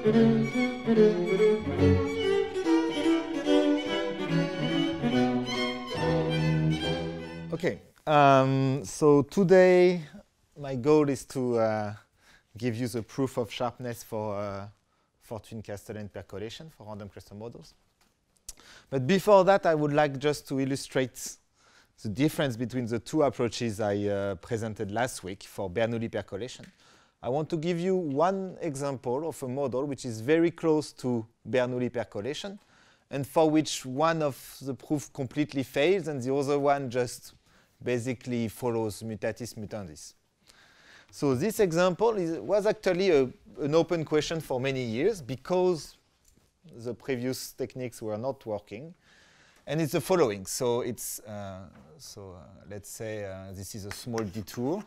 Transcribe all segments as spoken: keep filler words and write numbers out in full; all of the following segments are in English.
Okay, um, so today my goal is to uh, give you the proof of sharpness for uh, Fortuny-Castellan percolation for random cluster models. But before that, I would like just to illustrate the difference between the two approaches I uh, presented last week for Bernoulli percolation. I want to give you one example of a model which is very close to Bernoulli percolation, and for which one of the proof completely fails and the other one just basically follows mutatis mutandis. So this example is, was actually a, an open question for many years because the previous techniques were not working. And it's the following. So it's, uh, so uh, let's say uh, this is a small detour.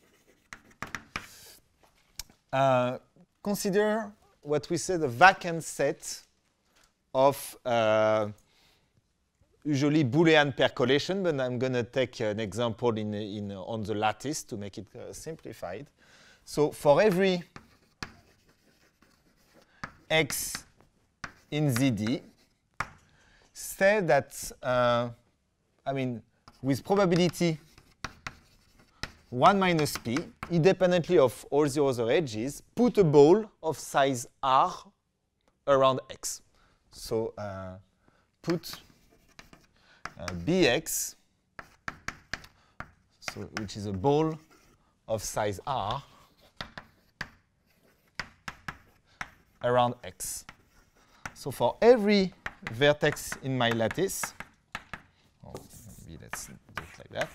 Uh, consider what we say the vacant set of uh, usually Boolean percolation, but I'm going to take an example in, in, on the lattice to make it uh, simplified. So for every x in Z D, say that, uh, I mean, with probability one minus p, independently of all the other edges, put a ball of size r around x. So uh, put uh, bx, so which is a ball of size r around x. So for every vertex in my lattice, oh, maybe let's do it like that.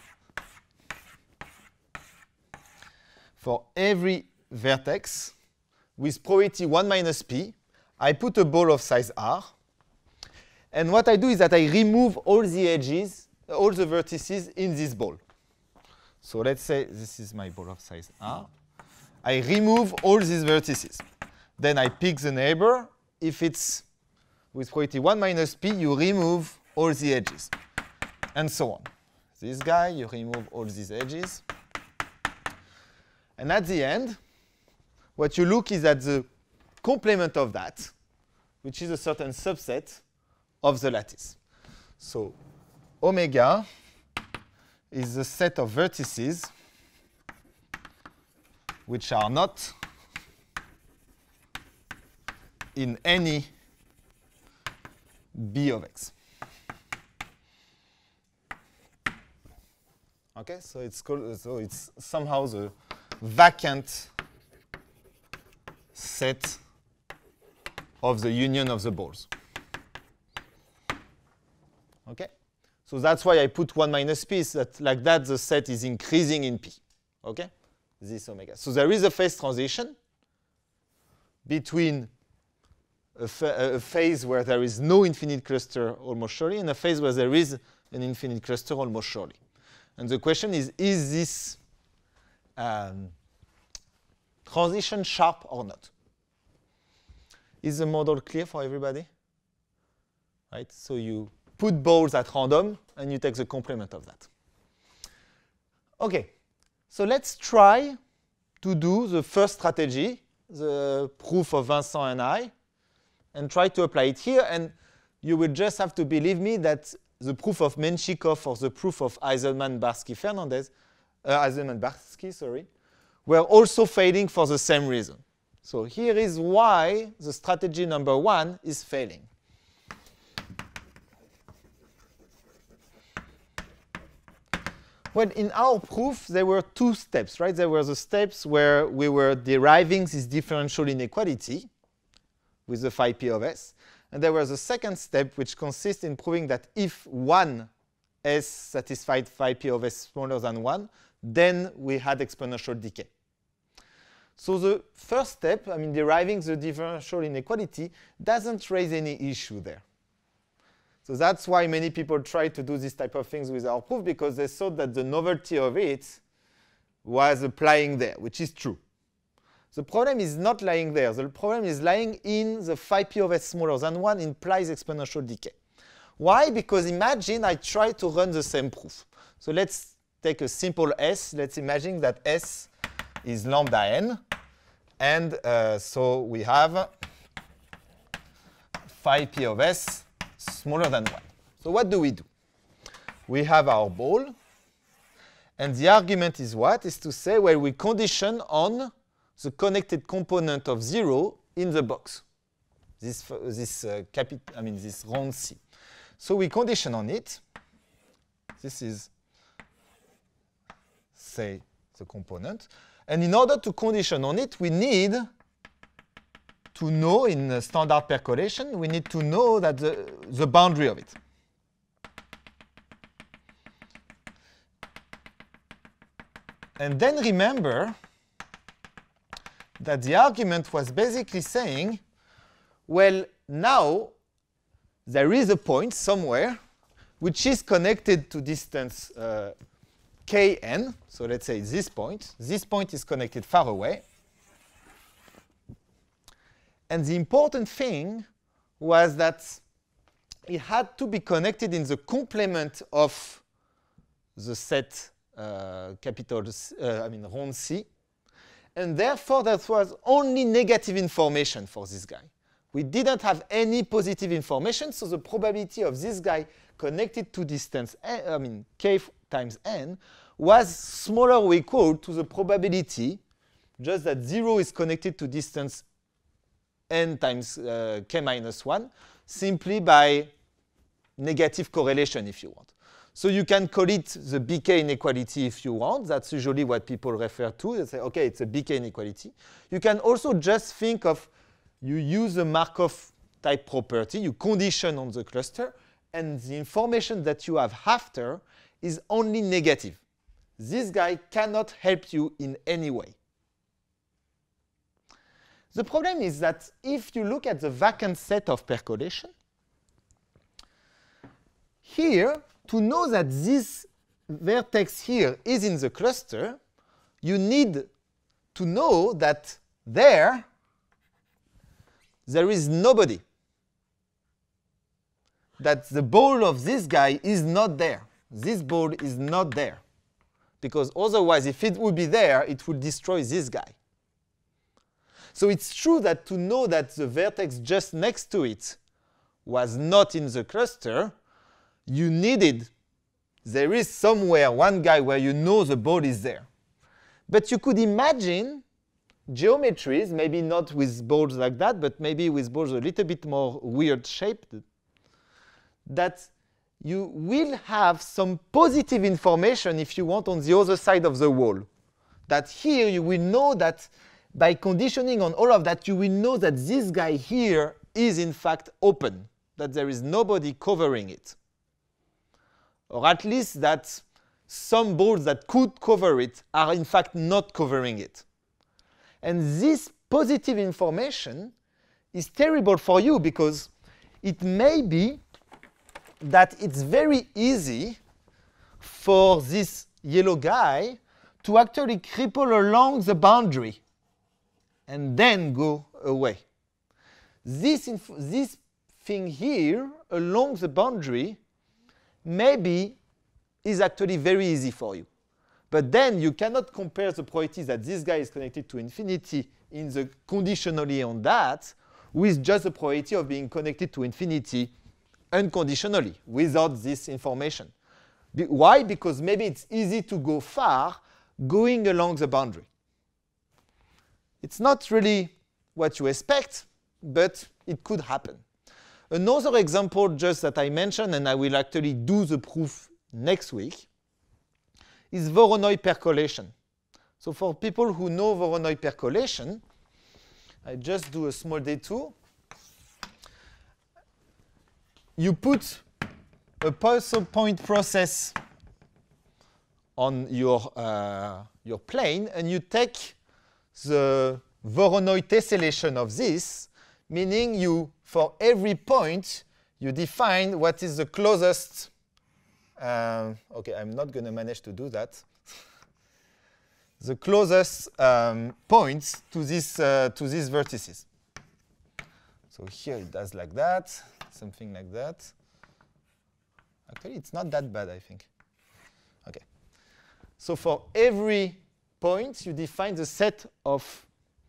For every vertex with probability one minus p, I put a ball of size r. And what I do is that I remove all the edges, all the vertices in this ball. So let's say this is my ball of size r. I remove all these vertices. Then I pick the neighbor. If it's with probability one minus p, you remove all the edges, and so on. This guy, you remove all these edges. And at the end, what you look is at the complement of that, which is a certain subset of the lattice. So omega is the set of vertices which are not in any b of x. Okay, so it's called, so it's somehow the vacant set of the union of the balls. Okay, so that's why I put one minus p. Is that like that the set is increasing in p. Okay, this omega. So there is a phase transition between A, fa a phase where there is no infinite cluster almost surely, and a phase where there is an infinite cluster almost surely. And the question is, is this um, transition sharp or not? Is the model clear for everybody? Right? So you put balls at random, and you take the complement of that. OK, so let's try to do the first strategy, the proof of Vincent and I, and try to apply it here. And you will just have to believe me that the proof of Menshikov or the proof of Eisenman-Barsky-Fernandez, uh, Eisenman-Barsky, sorry, were also failing for the same reason. So here is why the strategy number one is failing. Well, in our proof, there were two steps, right? There were the steps where we were deriving this differential inequality with the phi p of s. And there was a second step which consists in proving that if one s satisfied phi p of s smaller than one, then we had exponential decay. So the first step, I mean, deriving the differential inequality, doesn't raise any issue there. So that's why many people try to do this type of things with our proof, because they thought that the novelty of it was applying there, which is true. The problem is not lying there. The problem is lying in the phi p of s smaller than one implies exponential decay. Why? Because imagine I try to run the same proof. So let's take a simple S. Let's imagine that S is lambda n. And uh, so we have phi p of s smaller than one. So what do we do? We have our ball. And the argument is what? Is to say, well, we condition on the connected component of zero in the box. This, this, uh, capi I mean, this round C. So we condition on it. This is, say, the component. And in order to condition on it, we need to know, in uh, standard percolation, we need to know that the, the boundary of it. And then remember that the argument was basically saying, well, now there is a point somewhere which is connected to distance uh, kn. So let's say this point. This point is connected far away. And the important thing was that it had to be connected in the complement of the set uh, capital, uh, I mean round C. And therefore, that was only negative information for this guy. We didn't have any positive information, so the probability of this guy connected to distance, I mean k times n, was smaller or equal to the probability, just that zero is connected to distance n times uh, k minus one, simply by negative correlation, if you want. So you can call it the B K inequality if you want. That's usually what people refer to. They say, OK, it's a B K inequality. You can also just think of, you use a Markov type property, you condition on the cluster, and the information that you have after is only negative. This guy cannot help you in any way. The problem is that if you look at the vacant set of percolation, here, to know that this vertex here is in the cluster, you need to know that there, there is nobody. That the ball of this guy is not there. This ball is not there. Because otherwise, if it would be there, it would destroy this guy. So it's true that to know that the vertex just next to it was not in the cluster, you needed, there is somewhere one guy where you know the ball is there. But you could imagine geometries, maybe not with balls like that, but maybe with balls a little bit more weird shaped, that you will have some positive information, if you want, on the other side of the wall. That here you will know that by conditioning on all of that, you will know that this guy here is in fact open, that there is nobody covering it. Or at least that some balls that could cover it are in fact not covering it. And this positive information is terrible for you because it may be that it's very easy for this yellow guy to actually cripple along the boundary and then go away. This, this thing here along the boundary maybe is actually very easy for you. But then you cannot compare the probability that this guy is connected to infinity in the conditionally on that with just the probability of being connected to infinity unconditionally without this information. Be why? Because maybe it's easy to go far going along the boundary. It's not really what you expect, but it could happen. Another example just that I mentioned, and I will actually do the proof next week, is Voronoi percolation. So for people who know Voronoi percolation, I just do a small detour. You put a pulse point process on your, uh, your plane, and you take the Voronoi tessellation of this, meaning you, for every point, you define what is the closest. Um, OK, I'm not going to manage to do that. The closest um, points to, this, uh, to these vertices. So here it does like that, something like that. Actually, it's not that bad, I think. OK. So for every point, you define the set of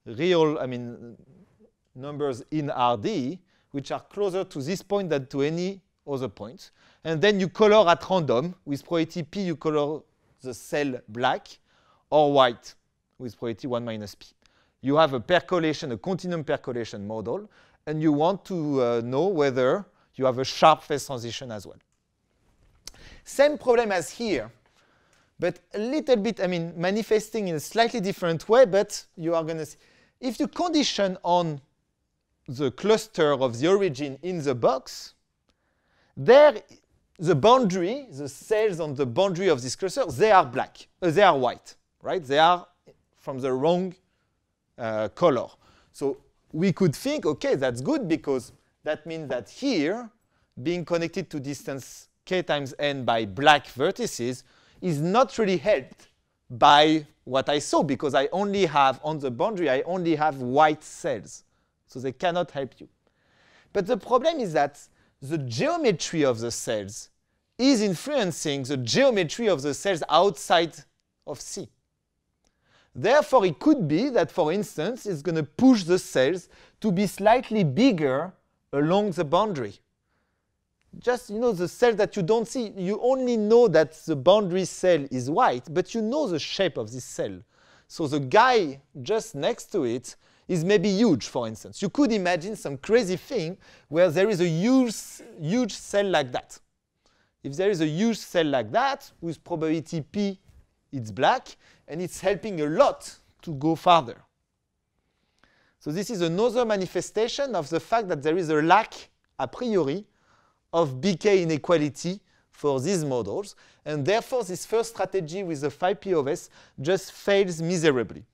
real, I mean, numbers in R D, which are closer to this point than to any other point. And then you color at random. With probability P, you color the cell black or white with probability one minus P. You have a percolation, a continuum percolation model, and you want to uh, know whether you have a sharp phase transition as well. Same problem as here, but a little bit, I mean, manifesting in a slightly different way, but you are going to see. If you condition on the cluster of the origin in the box, there, the boundary, the cells on the boundary of this cluster, they are black, uh, they are white, right? They are from the wrong uh, color. So we could think, okay, that's good because that means that here, being connected to distance k times n by black vertices is not really helped by what I saw because I only have, on the boundary, I only have white cells. So they cannot help you. But the problem is that the geometry of the cells is influencing the geometry of the cells outside of C. Therefore, it could be that, for instance, it's going to push the cells to be slightly bigger along the boundary. Just, you know, the cell that you don't see, you only know that the boundary cell is white, but you know the shape of this cell. So the guy just next to it is maybe huge, for instance. You could imagine some crazy thing where there is a huge, huge cell like that. If there is a huge cell like that, with probability P, it's black, and it's helping a lot to go farther. So this is another manifestation of the fact that there is a lack, a priori, of B K inequality for these models, and therefore this first strategy with the phi P of S just fails miserably.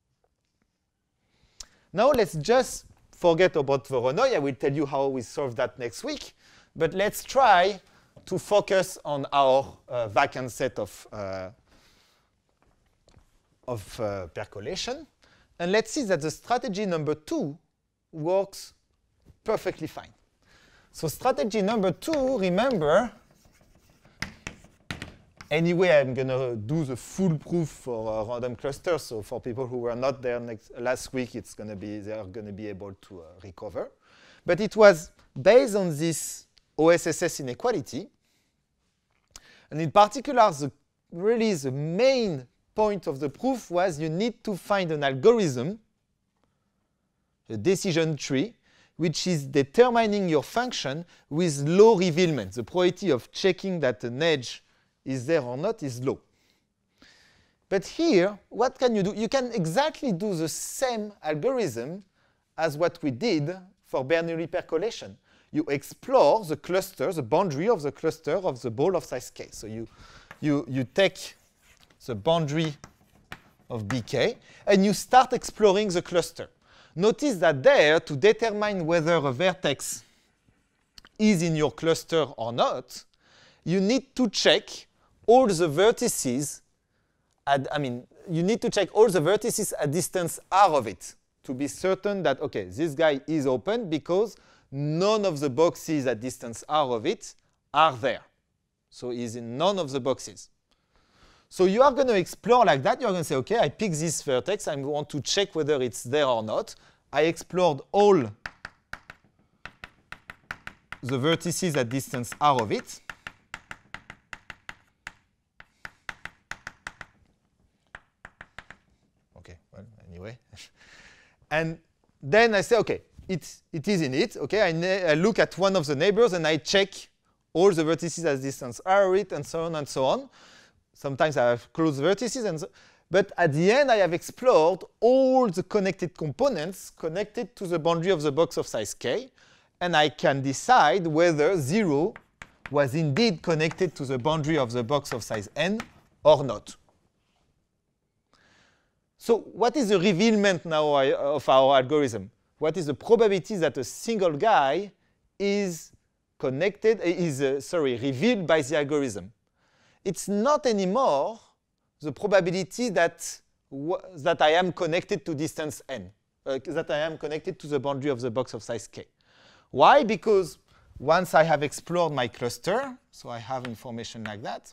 Now let's just forget about Voronoi. I will tell you how we solve that next week, but let's try to focus on our uh, vacant set of, uh, of uh, percolation, and let's see that the strategy number two works perfectly fine. So strategy number two, remember, anyway, I'm going to do the full proof for uh, random clusters. So for people who were not there next, last week, it's going to be, they are going to be able to uh, recover. But it was based on this O S S S inequality. And in particular, the, really the main point of the proof was you need to find an algorithm, a decision tree, which is determining your function with low revealment. The probability of checking that an edge is there or not is low. But here, what can you do? You can exactly do the same algorithm as what we did for Bernoulli percolation. You explore the cluster, the boundary of the cluster of the ball of size k. So you, you, you take the boundary of B K, and you start exploring the cluster. Notice that there, to determine whether a vertex is in your cluster or not, you need to check all the vertices, at, I mean, you need to check all the vertices at distance r of it to be certain that, okay, this guy is open because none of the boxes at distance r of it are there. So he's in none of the boxes. So you are going to explore like that. You're going to say, OK, I pick this vertex. I want to check whether it's there or not. I explored all the vertices at distance r of it. OK, well, anyway. And then I say, OK, it, it is in it. OK, I, I look at one of the neighbors, and I check all the vertices at distance r of it, and so on and so on. Sometimes I have closed vertices, and so, but at the end, I have explored all the connected components connected to the boundary of the box of size k, and I can decide whether zero was indeed connected to the boundary of the box of size n or not. So what is the revealment now of our algorithm? What is the probability that a single guy is connected, is uh, sorry, revealed by the algorithm? It's not anymore the probability that, that I am connected to distance n, uh, that I am connected to the boundary of the box of size k. Why? Because once I have explored my cluster, so I have information like that,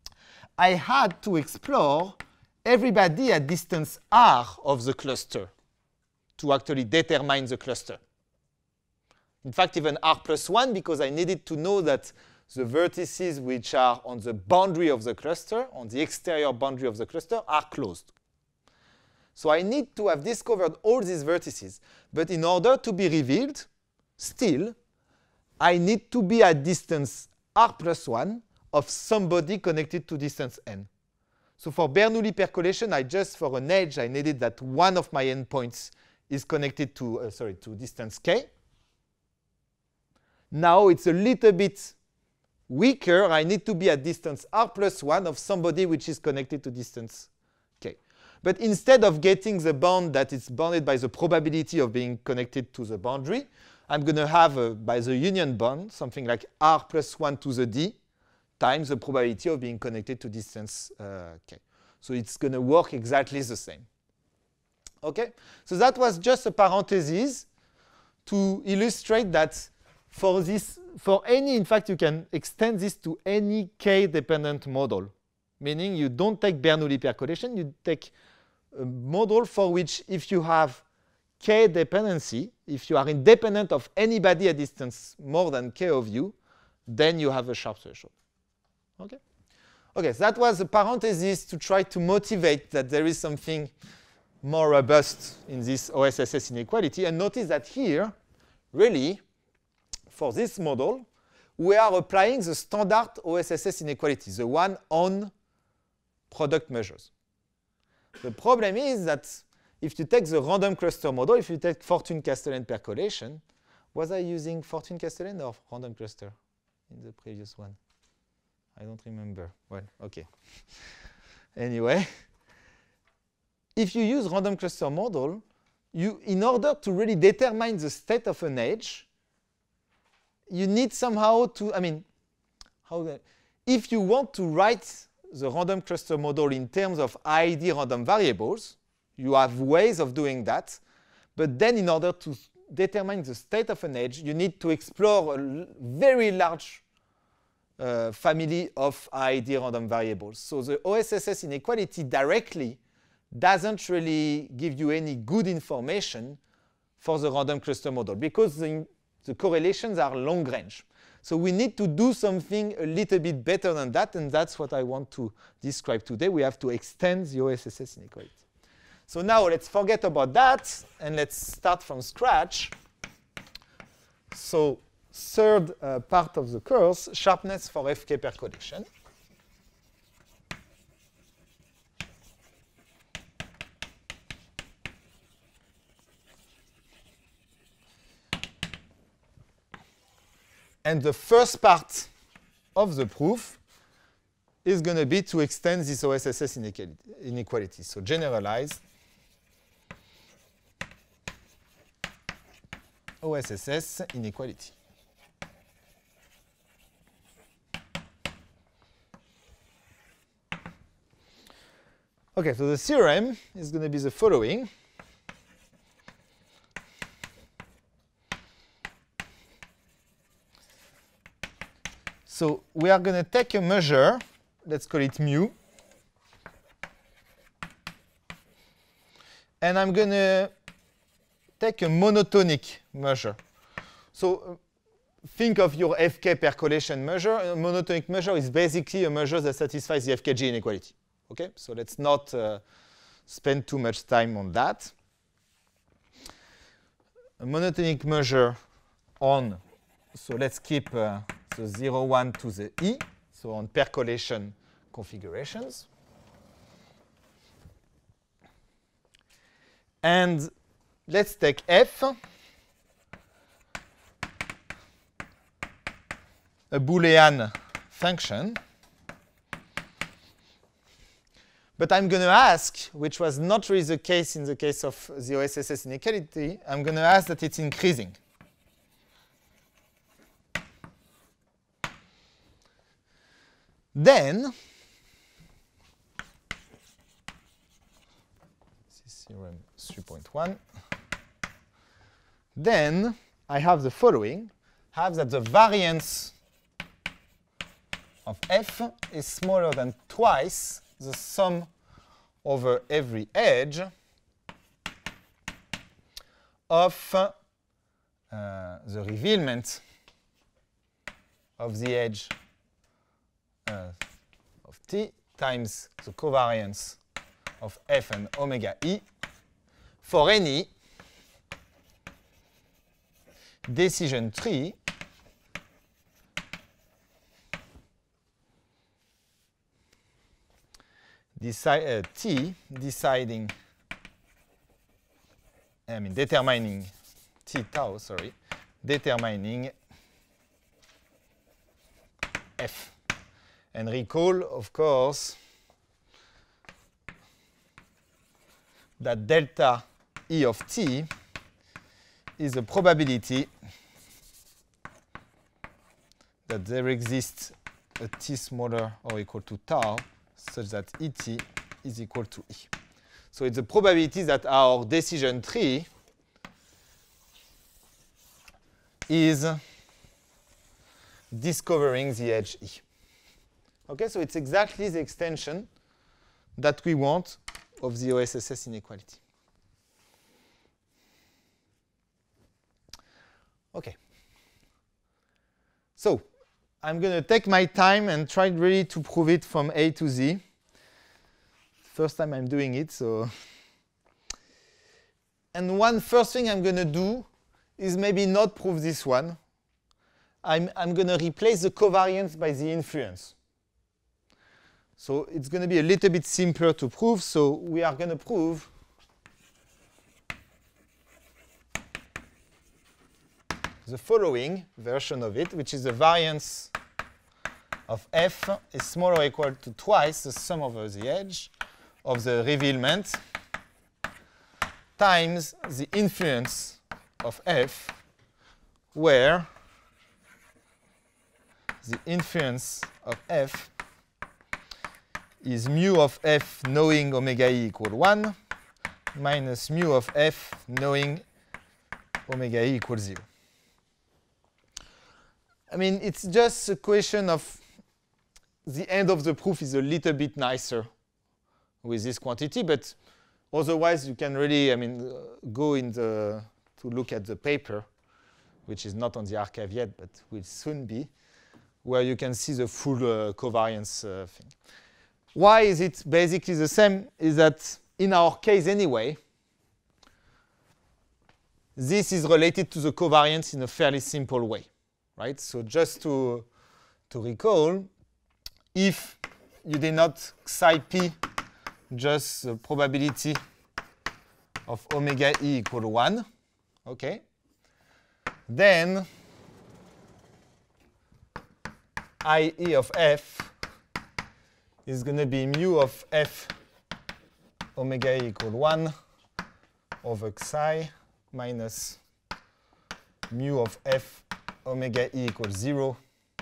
I had to explore everybody at distance r of the cluster to actually determine the cluster. In fact, even R plus one, because I needed to know that the vertices which are on the boundary of the cluster, on the exterior boundary of the cluster, are closed. So I need to have discovered all these vertices. But in order to be revealed, still, I need to be at distance R plus one of somebody connected to distance n. So for Bernoulli percolation, I just, for an edge, I needed that one of my endpoints is connected to, uh, sorry, to distance k. Now it's a little bit weaker. I need to be at distance R plus one of somebody which is connected to distance k. But instead of getting the bound that is bounded by the probability of being connected to the boundary, I'm going to have, uh, by the union bond, something like R plus one to the d times the probability of being connected to distance uh, k. So it's going to work exactly the same. Okay? So that was just a parenthesis to illustrate that for this, for any, in fact, you can extend this to any k-dependent model, meaning you don't take Bernoulli percolation, you take a model for which if you have k dependency, if you are independent of anybody at distance more than k of you, then you have a sharp threshold. Okay? Okay, so that was a parenthesis to try to motivate that there is something more robust in this O S S S inequality. And notice that here, really, for this model, we are applying the standard O S S S inequality, the one on product measures. The problem is that if you take the random cluster model, if you take Fortune-Castellan percolation, was I using Fortune-Castellan or random cluster in the previous one? I don't remember. Well, okay. Anyway, if you use random cluster model, you, in order to really determine the state of an edge, you need somehow to, I mean, how the, if you want to write the random cluster model in terms of I I D random variables, you have ways of doing that. But then in order to determine the state of an edge, you need to explore a very large uh, family of I I D random variables. So the O S S S inequality directly doesn't really give you any good information for the random cluster model because the, the correlations are long range. So we need to do something a little bit better than that, and that's what I want to describe today. We have to extend the O S S S inequality. So now let's forget about that, and let's start from scratch. So third uh, part of the course, sharpness for F K percolation. And the first part of the proof is going to be to extend this O S S S inequality. So generalize O S S S inequality. Okay, so the theorem is going to be the following. So we are going to take a measure, let's call it mu, and I'm going to take a monotonic measure. So uh, think of your F K percolation measure. A monotonic measure is basically a measure that satisfies the F K G inequality. Okay, so let's not uh, spend too much time on that. A monotonic measure on, so let's keep uh, the zero, one to the E, so on percolation configurations. And let's take F, a Boolean function. But I'm going to ask, which was not really the case in the case of the O S S S inequality, I'm going to ask that it's increasing. Then, this is theorem three point one. Then I have the following. I have that the variance of F is smaller than twice the sum over every edge of uh, the revealment of the edge uh, of t times the covariance of f and omega e for any decision tree Deci uh, t deciding, I mean determining t tau, sorry, determining f. And recall, of course, that delta E of t is a probability that there exists a t smaller or equal to tau such that Et is equal to E. So it's a probability that our decision tree is discovering the edge E. Okay, so it's exactly the extension that we want of the O S S S inequality. Okay. So I'm going to take my time and try really to prove it from A to Z. First time I'm doing it, so. And one first thing I'm going to do is maybe not prove this one. I'm, I'm going to replace the covariance by the influence. So it's going to be a little bit simpler to prove. So we are going to prove the following version of it, which is the variance of f is smaller or equal to twice the sum over the edge of the revealment times the influence of f, where the influence of f is mu of f knowing omega e equal one minus mu of f knowing omega e equals zero. I mean, it's just a question of the end of the proof is a little bit nicer with this quantity, but otherwise you can really, I mean, uh, go in the, to look at the paper, which is not on the archive yet, but will soon be, where you can see the full uh, covariance uh, thing. Why is it basically the same? Is that in our case anyway, this is related to the covariance in a fairly simple way, right? So just to, to recall, if you denote psi p just the probability of omega e equal one, okay, then I E of f is going to be mu of f omega e equal one over psi minus mu of f omega e equals zero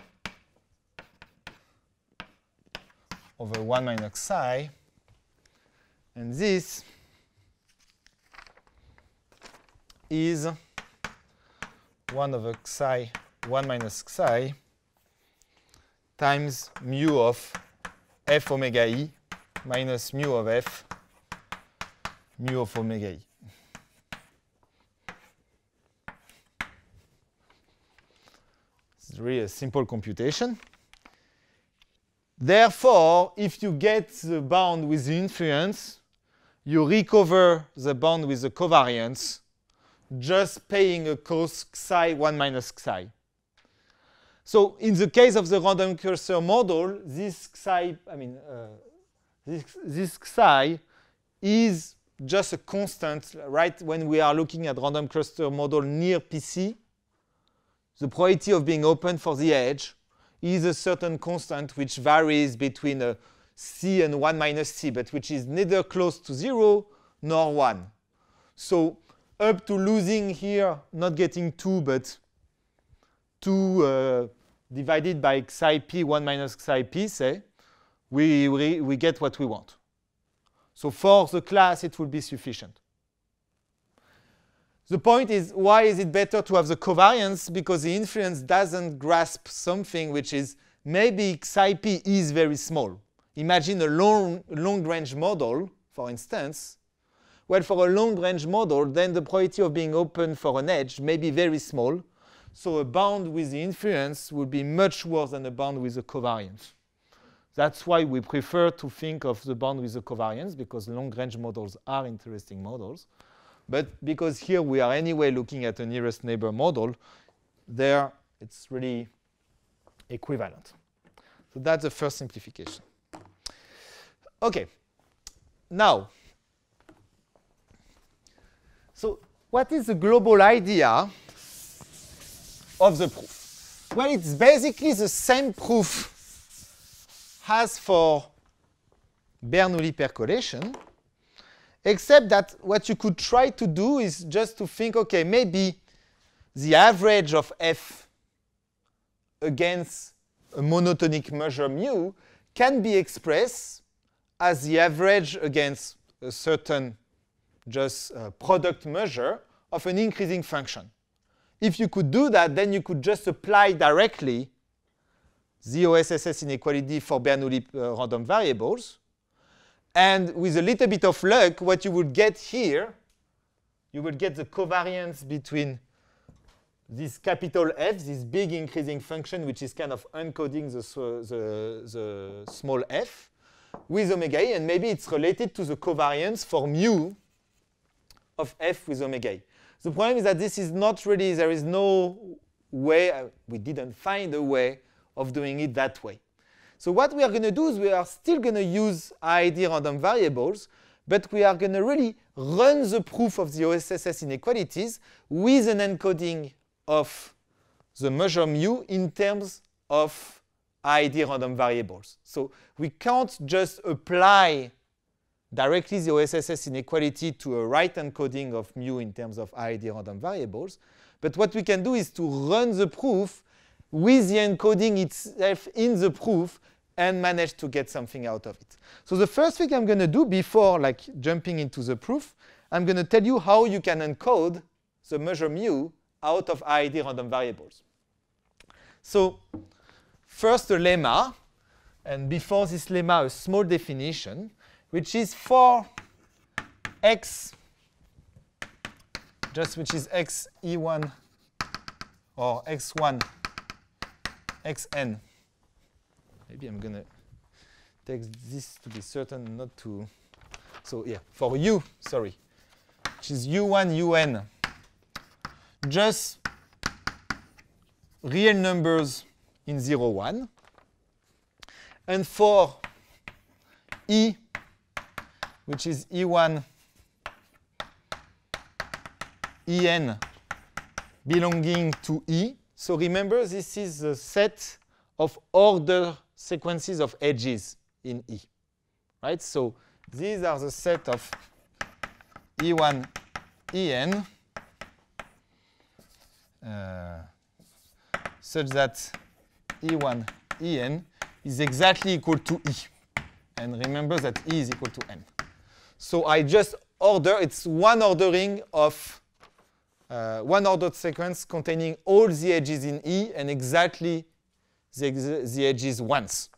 over one minus psi, and this is one over psi, one minus psi times mu of f omega e minus mu of f mu of omega e. It's really a simple computation. Therefore, if you get the bound with the influence, you recover the bound with the covariance, just paying a cos psi one minus psi. So in the case of the random cursor model, this psi, I mean, uh, this, this psi is just a constant, right? When we are looking at random cluster model near P C, the probability of being open for the edge is a certain constant which varies between a c and one minus c, but which is neither close to zero nor one. So up to losing here, not getting two, but two uh, divided by psi p, one minus psi p, say, we, we, we get what we want. So for the class, it will be sufficient. The point is, why is it better to have the covariance? Because the influence doesn't grasp something which is maybe psi p is very small. Imagine a long, long-range model, for instance, Well, for a long-range model, then the probability of being open for an edge may be very small. So a bound with the inference would be much worse than a bound with the covariance. That's why we prefer to think of the bound with the covariance, because long-range models are interesting models. But because here we are anyway looking at a nearest neighbor model, there it's really equivalent. So that's the first simplification. OK. Now, so what is the global idea of the proof? Well, it's basically the same proof as for Bernoulli percolation, except that what you could try to do is just to think, OK, maybe the average of f against a monotonic measure mu can be expressed as the average against a certain just uh, product measure of an increasing function. If you could do that, then you could just apply directly the O S S S inequality for Bernoulli uh, random variables. And with a little bit of luck, what you would get here, you would get the covariance between this capital F, this big increasing function, which is kind of encoding the, the, the small f, with omega e. And maybe it's related to the covariance for mu of f with omega e. The problem is that this is not really, there is no way, uh, we didn't find a way of doing it that way. So what we are going to do is we are still going to use I I D random variables, but we are going to really run the proof of the O S S S inequalities with an encoding of the measure mu in terms of I I D random variables. So we can't just apply directly the O S S S inequality to a right encoding of mu in terms of I I D random variables. But what we can do is to run the proof with the encoding itself in the proof and manage to get something out of it. So the first thing I'm going to do before like jumping into the proof, I'm going to tell you how you can encode the measure mu out of I I D random variables. So first a lemma, and before this lemma a small definition, which is for x, just which is x e one or x one, xn. Maybe I'm going to take this to be certain not to. So yeah, for u, sorry, which is u one, un, just real numbers in zero, one. And for e, which is e one, en belonging to e. So remember, this is a set of order sequences of edges in E, right? So these are the set of E one, En, uh, such that E one, En is exactly equal to E. And remember that E is equal to N. So I just order, it's one ordering of uh, one ordered sequence containing all the edges in E and exactly the, the edges once.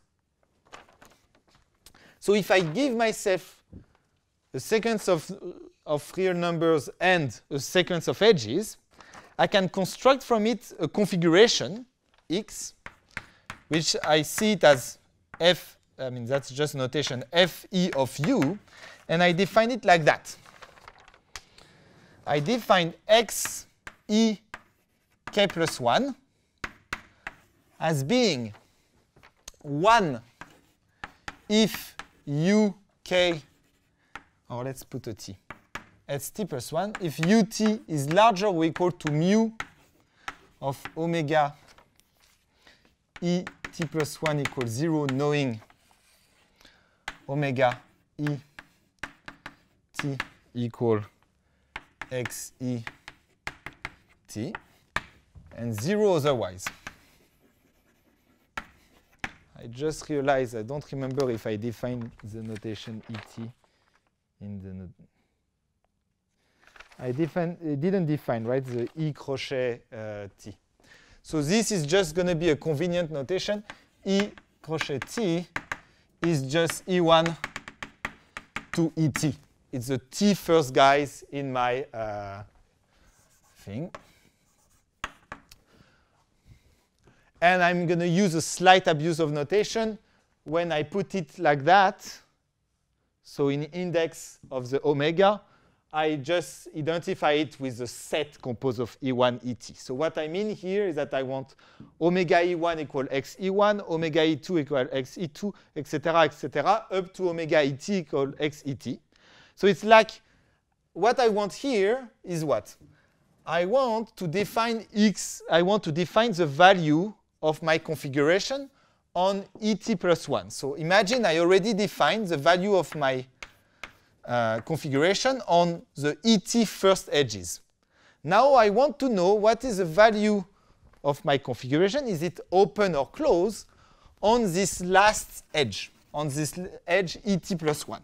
So if I give myself a sequence of, of real numbers and a sequence of edges, I can construct from it a configuration, X, which I see it as F, I mean, that's just notation, F E of U, and I define it like that. I define X E K plus one as being one if U K, or let's put a T, it's T plus one, if U T is larger or equal to mu of omega E T plus one equals zero, knowing omega E T equal X E T, and zero otherwise. I just realized I don't remember if I defined the notation E T in the no I define, I didn't define, right, the E crochet uh, T. So this is just going to be a convenient notation. E crochet T is just E one to E T. it's the t first guys in my uh, thing. And I'm going to use a slight abuse of notation when I put it like that. So in index of the omega, I just identify it with the set composed of E one, E t. So what I mean here is that I want omega E one equal x E one, omega E two equal x E two, et cetera, et cetera, up to omega E t equal x E t. So it's like what I want here is what? I want to define x, I want to define the value of my configuration on E t plus one. So imagine I already defined the value of my uh, configuration on the E t first edges. Now I want to know what is the value of my configuration. Is it open or closed on this last edge, on this edge E t plus one?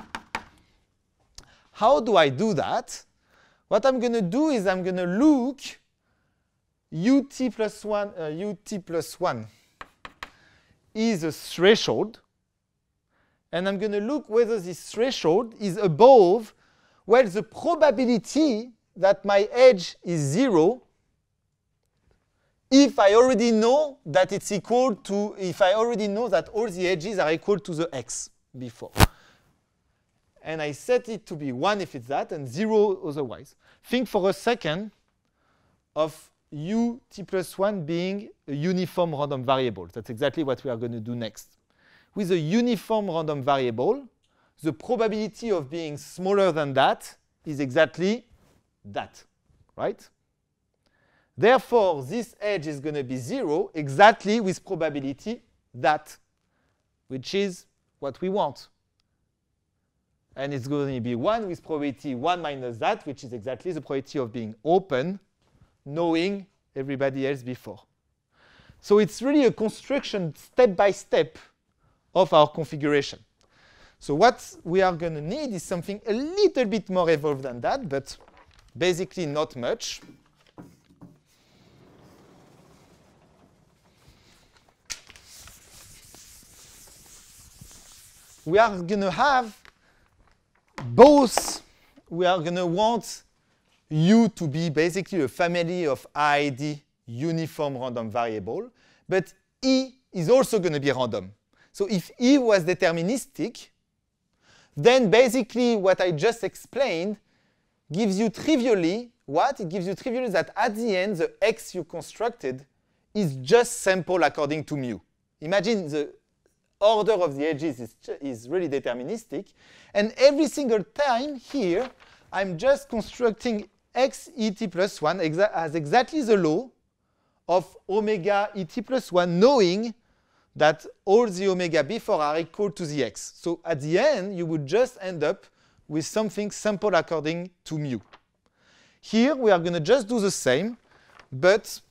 How do I do that? What I'm going to do is I'm going to look ut plus one, uh, ut plus one is a threshold, and I'm going to look whether this threshold is above, well, the probability that my edge is zero if I already know that it's equal to, if I already know that all the edges are equal to the x before. And I set it to be one if it's that, and zero otherwise. Think for a second of ut plus one being a uniform random variable. That's exactly what we are going to do next. With a uniform random variable, the probability of being smaller than that is exactly that, right? Therefore, this edge is going to be zero exactly with probability that, which is what we want. And it's going to be one with probability one minus that, which is exactly the probability of being open, knowing everybody else before. So it's really a construction step by step of our configuration. So what we are going to need is something a little bit more evolved than that, but basically not much. We are going to have both, we are going to want U to be basically a family of I I D uniform random variable, but E is also going to be random. So if E was deterministic, then basically what I just explained gives you trivially what? It gives you trivially that at the end, the X you constructed is just sample according to mu. Imagine the order of the edges is, is really deterministic. And every single time here, I'm just constructing x E t plus one exa as exactly the law of omega E t plus one, knowing that all the omega before are equal to the x. So at the end, you would just end up with something sample according to mu. Here, we are going to just do the same, but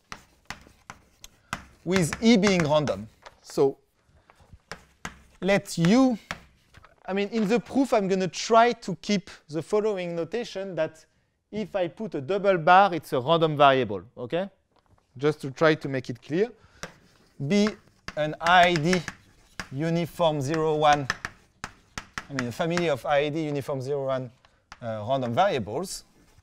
with E being random. So let U, I mean, in the proof, I'm going to try to keep the following notation that if I put a double bar, it's a random variable, OK? Just to try to make it clear. Be an I I D uniform zero, one, I mean, a family of I I D uniform zero, one uh, random variables.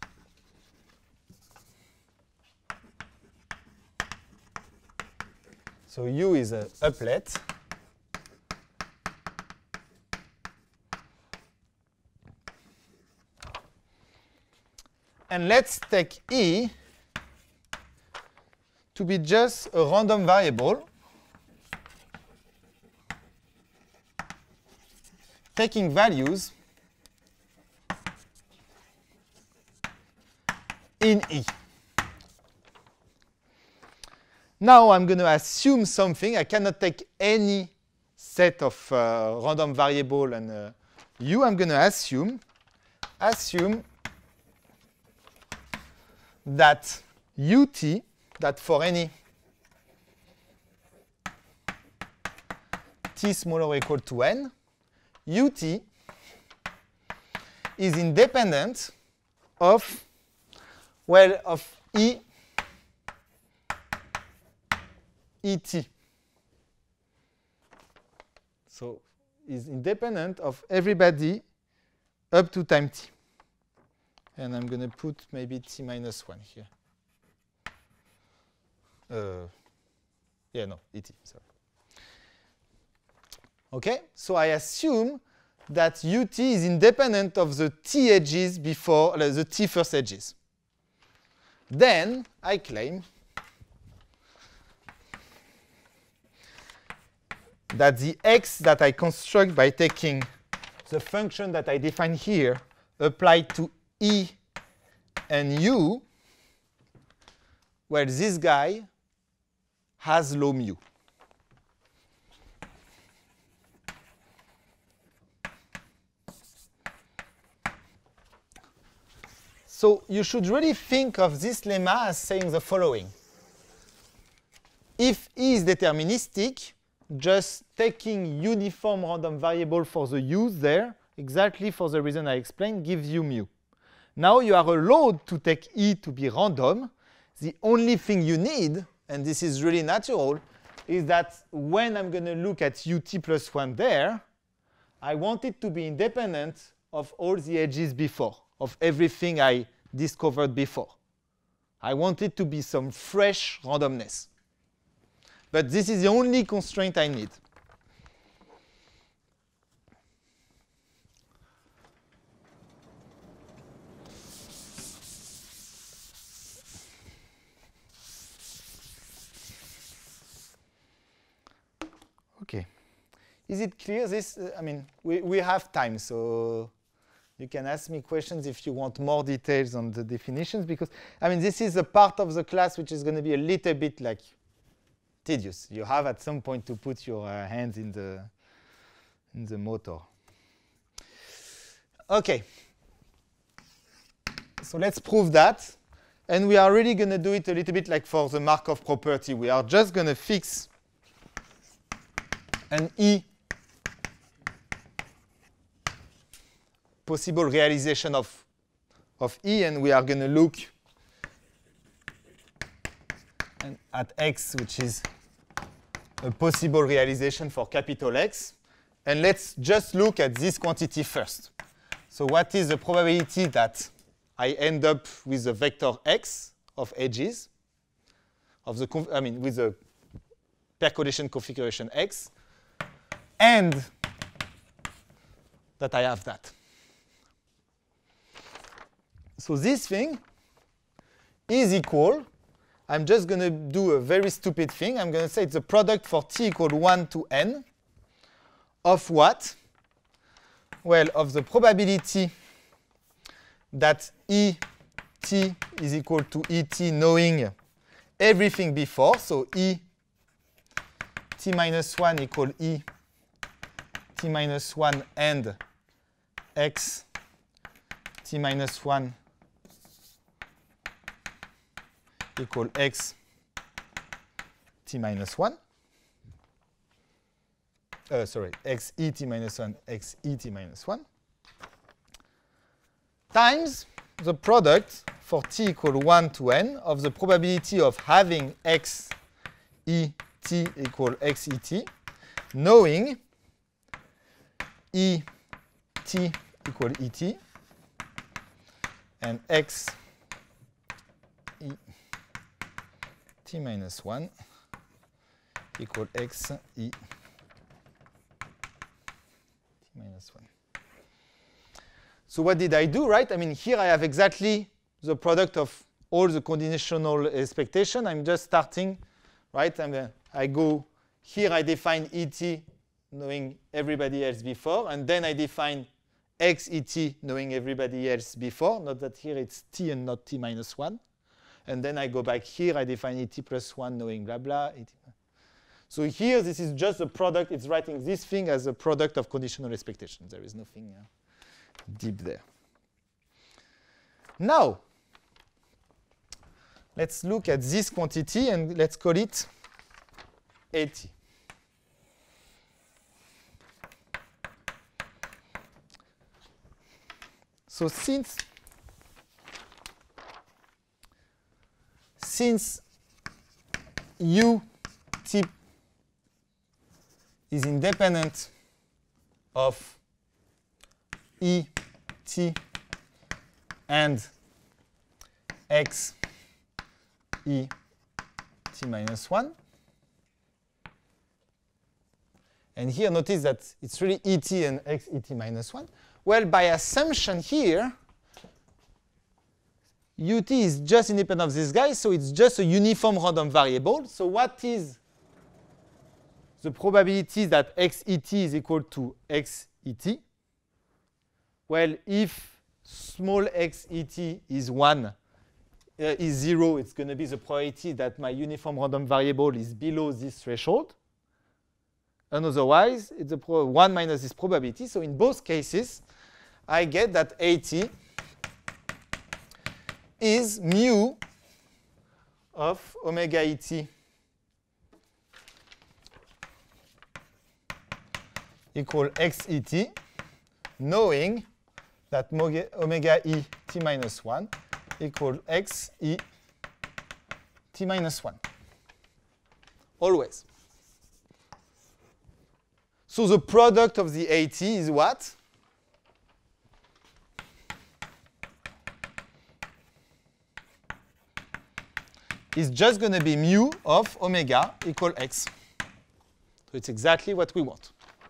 So U is a applet. And let's take E to be just a random variable taking values in E. Now I'm going to assume something. I cannot take any set of uh, random variable and uh, U. I'm going to assume, assume that ut, that for any t smaller or equal to n, ut is independent of, well, of E Et. So is independent of everybody up to time t. And I'm going to put maybe t minus one here. Uh, yeah, no, et, sorry. Okay, so I assume that ut is independent of the t edges before uh, the t first edges. Then I claim that the x that I construct by taking the function that I define here applied to e and u, well, this guy has low mu. So you should really think of this lemma as saying the following. If E is deterministic, just taking uniform random variable for the u's there, exactly for the reason I explained, gives you mu. Now you are allowed to take E to be random. The only thing you need, and this is really natural, is that when I'm going to look at ut plus one there, I want it to be independent of all the edges before, of everything I discovered before. I want it to be some fresh randomness. But this is the only constraint I need. Okay. Is it clear this? Uh, I mean, we, we have time, so you can ask me questions if you want more details on the definitions, because, I mean, this is a part of the class which is going to be a little bit like tedious. You have at some point to put your uh, hands in the, in the motor. Okay. So let's prove that. And we are really going to do it a little bit like for the Markov property. We are just going to fix an E possible realization of, of E, and we are going to look and at X, which is a possible realization for capital X. And let's just look at this quantity first. So what is the probability that I end up with a vector X of edges, of the I mean, with a percolation configuration X, and that I have that. So this thing is equal. I'm just going to do a very stupid thing. I'm going to say it's a product for t equal one to n of what? Well, of the probability that E t is equal to E t knowing everything before. So E t minus one equal E t minus one and X t minus one equal X t minus one. Uh, sorry, X e t minus one, X e t minus one. Times the product for t equal one to n of the probability of having X e t equal X e t, knowing E t equal E t and X e t minus one equal X e t minus one. So what did I do, right? I mean, here I have exactly the product of all the conditional expectation. I'm just starting, right? I'm gonna, I go here, I define E t knowing everybody else before, and then I define X e t knowing everybody else before. Note that here it's t and not t minus one. And then I go back here, I define E t plus one knowing blah, blah. E t. So here, this is just a product. It's writing this thing as a product of conditional expectations. There is nothing uh, deep there. Now, let's look at this quantity, and let's call it A t. So since, since u t is independent of E t and x e t minus one. And here notice that it's really et and x et minus one. Well, by assumption here, ut is just independent of this guy, so it's just a uniform random variable. So what is the probability that x et is equal to x et? Well, if small x et is one, uh, is zero, it's going to be the probability that my uniform random variable is below this threshold. And otherwise, it's a pro one minus this probability. So in both cases, I get that at is mu of omega et equal x et, knowing that omega e t minus one equal x e t minus one. Always. So the product of the at is what? Is just going to be mu of omega equal x. So it's exactly what we want.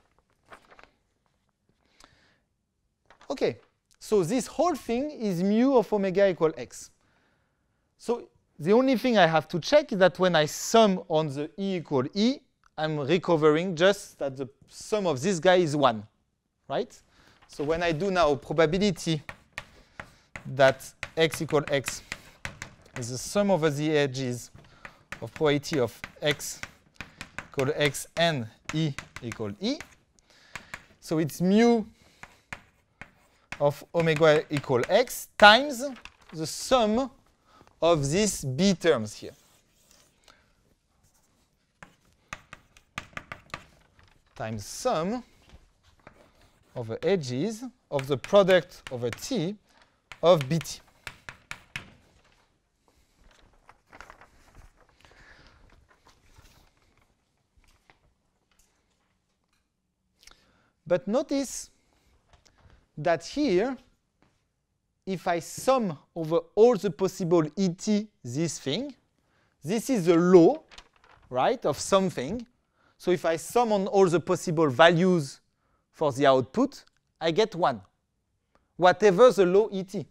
OK, so this whole thing is mu of omega equal x. So the only thing I have to check is that when I sum on the e equal e, I'm recovering just that the sum of this guy is one, right? So when I do now probability that x equal x is the sum over the edges of probability of x equal x and e equal e. So it's mu of omega equal x times the sum of these b terms here. Times sum over edges of the product over t of bt. But notice that here, if I sum over all the possible et this thing, this is the law, right, of something. So if I sum on all the possible values for the output, I get one, whatever the law et.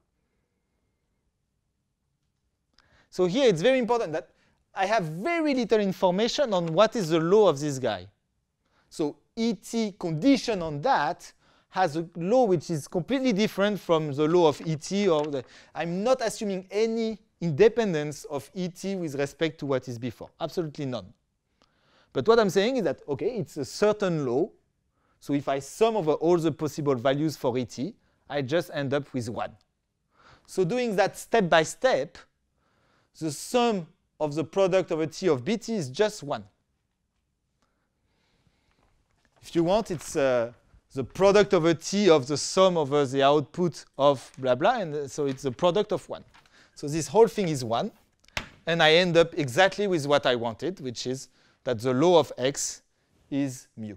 So here it's very important that I have very little information on what is the law of this guy. So et condition on that has a law which is completely different from the law of et. Or the, I'm not assuming any independence of et with respect to what is before. Absolutely none. But what I'm saying is that, OK, it's a certain law. So if I sum over all the possible values for et, I just end up with one. So doing that step by step, the sum of the product over t of bt is just one. If you want, it's uh, the product over t of the sum over the output of blah, blah. And so it's the product of one. So this whole thing is one. And I end up exactly with what I wanted, which is that the law of x is mu.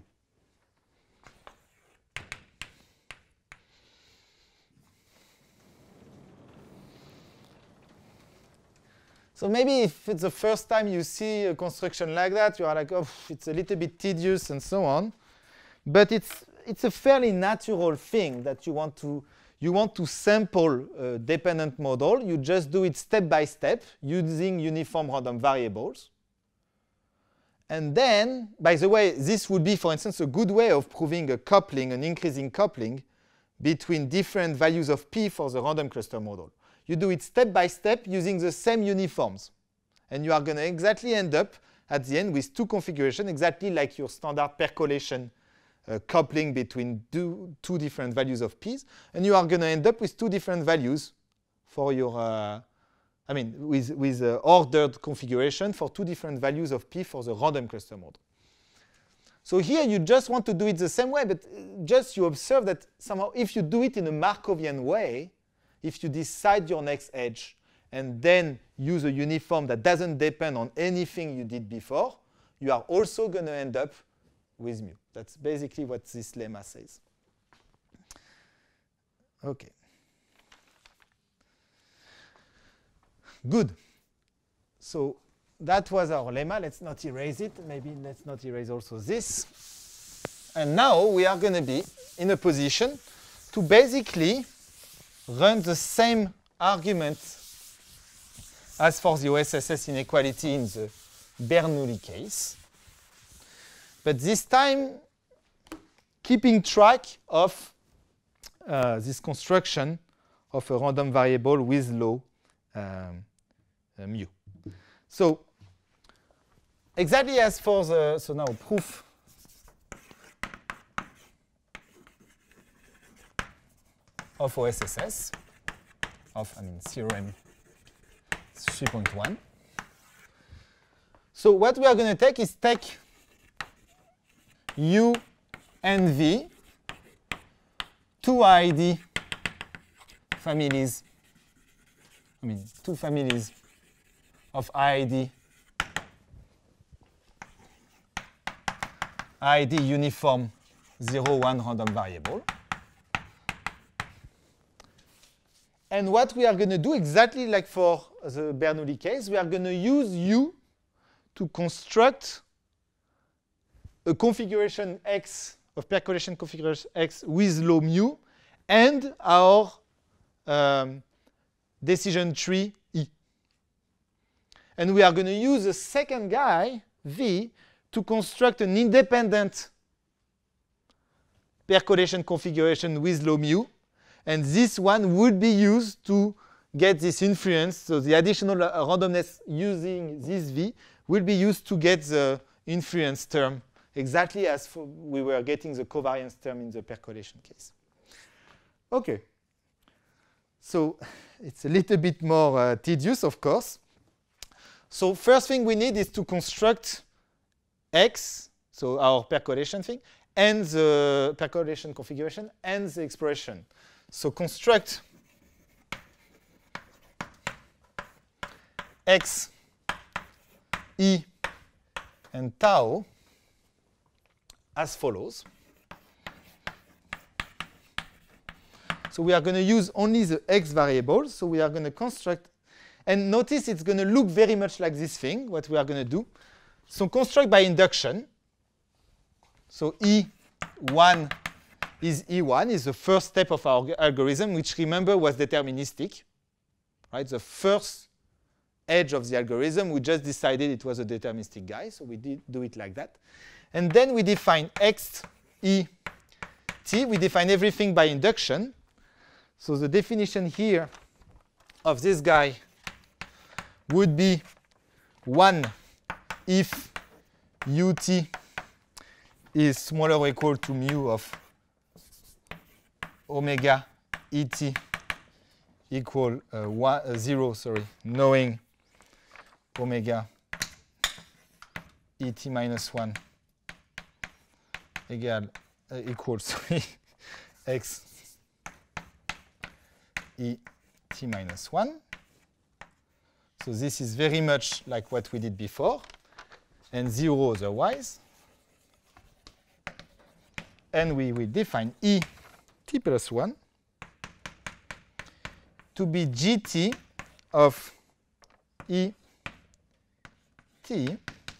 So maybe if it's the first time you see a construction like that, you are like, oh, it's a little bit tedious and so on. But it's, it's a fairly natural thing that you want to, you want to sample a dependent model. You just do it step by step using uniform random variables. And then, by the way, this would be, for instance, a good way of proving a coupling, an increasing coupling between different values of p for the random cluster model. You do it step by step using the same uniforms. And you are going to exactly end up at the end with two configurations, exactly like your standard percolation uh, coupling between two, two different values of p's. And you are going to end up with two different values for your, uh, I mean, with, with uh, ordered configuration for two different values of p for the random cluster model. So here you just want to do it the same way, but just you observe that somehow if you do it in a Markovian way, if you decide your next edge and then use a uniform that doesn't depend on anything you did before, you are also going to end up with mu. That's basically what this lemma says. Okay. Good. So that was our lemma. Let's not erase it. Maybe let's not erase also this. And now we are going to be in a position to basically run the same argument as for the O S S S inequality in the Bernoulli case. But this time, keeping track of uh, this construction of a random variable with low um, uh, mu. So exactly as for the, so now proof of O S S S, of, I mean, theorem three point one. So what we are going to take is take U and V, two I D families, I mean, two families of I D, I D uniform zero, one random variable. And what we are going to do, exactly like for the Bernoulli case, we are going to use U to construct a configuration X of percolation configuration X with low mu and our um, decision tree E. And we are going to use a second guy, V, to construct an independent percolation configuration with low mu. And this one would be used to get this inference. So the additional uh, randomness using this V will be used to get the inference term, exactly as for we were getting the covariance term in the percolation case. OK. So it's a little bit more uh, tedious, of course. So first thing we need is to construct X, so our percolation thing, and the percolation configuration, and the expression. So construct X, E, and tau as follows. So we are going to use only the X variable. So we are going to construct, and notice it's going to look very much like this thing, what we are going to do. So construct by induction. So E one is E one, is the first step of our algorithm, which, remember, was deterministic. Right? The first edge of the algorithm, we just decided it was a deterministic guy, so we did do it like that. And then we define X, E, T. We define everything by induction. So the definition here of this guy would be one if ut is smaller or equal to mu of omega et equal uh, one, uh, zero, sorry, knowing omega et minus one equal uh, equals sorry, x et minus one. So this is very much like what we did before, and zero otherwise. And we will define E t plus one to be gt of E t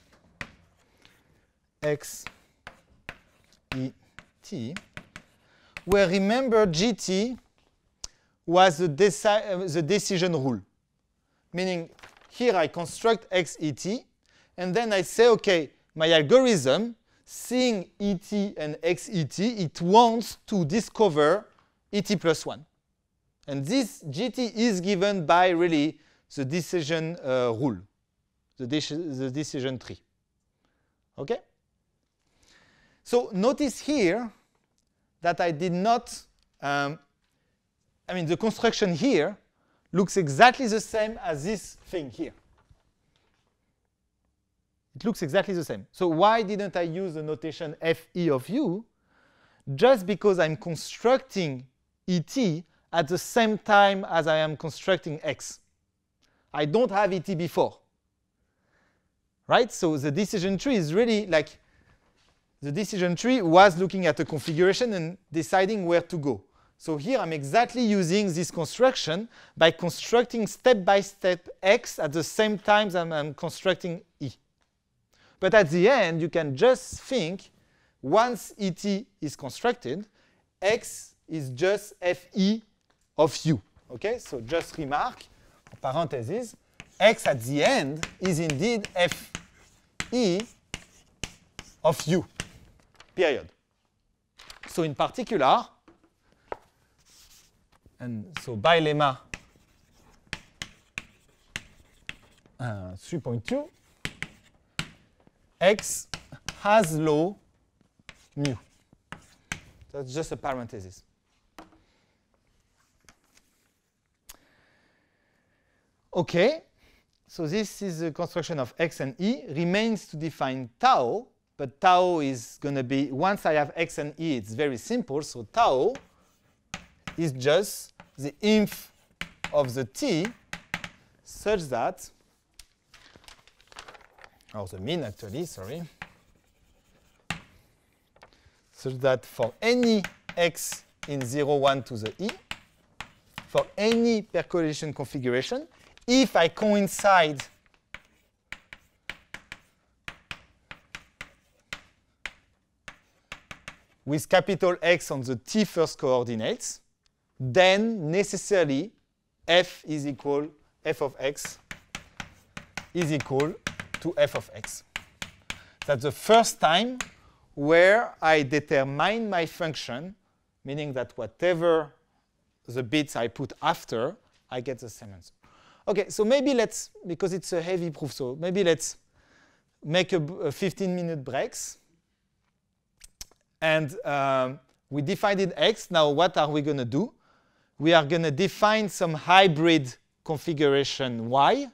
x E t, where, remember, gt was the, deci uh, the decision rule. Meaning, here I construct x et, and then I say, OK, my algorithm, seeing et and x et, it wants to discover et plus one. And this gt is given by, really, the decision uh, rule, the, de the decision tree. OK? So notice here that I did not, um, I mean, the construction here looks exactly the same as this thing here. It looks exactly the same. So why didn't I use the notation Fe of u? Just because I'm constructing Et at the same time as I am constructing x. I don't have Et before. Right? So the decision tree is really like, the decision tree was looking at a configuration and deciding where to go. So here I'm exactly using this construction by constructing step-by-step x at the same time as I'm, I'm constructing E. But at the end, you can just think, once E T is constructed, x is just F E of U. Okay, so just remark, en parentheses, x at the end is indeed F E of U, period. So in particular, and so by lemma uh, three point two, x has law mu. That's just a parenthesis. Okay, so this is the construction of x and E. Remains to define tau, but tau is going to be, once I have x and E, it's very simple. So tau is just the inf of the t such that, or the mean actually, sorry, such that for any x in zero, one to the E, for any percolation configuration, if I coincide with capital X on the t first coordinates, then necessarily f is equal, f of x is equal to f of x. That's the first time where I determine my function, meaning that whatever the bits I put after, I get the same answer. Okay, so maybe let's, because it's a heavy proof, so maybe let's make a, a fifteen minute breaks. And um, we defined x. Now what are we going to do? We are going to define some hybrid configuration y,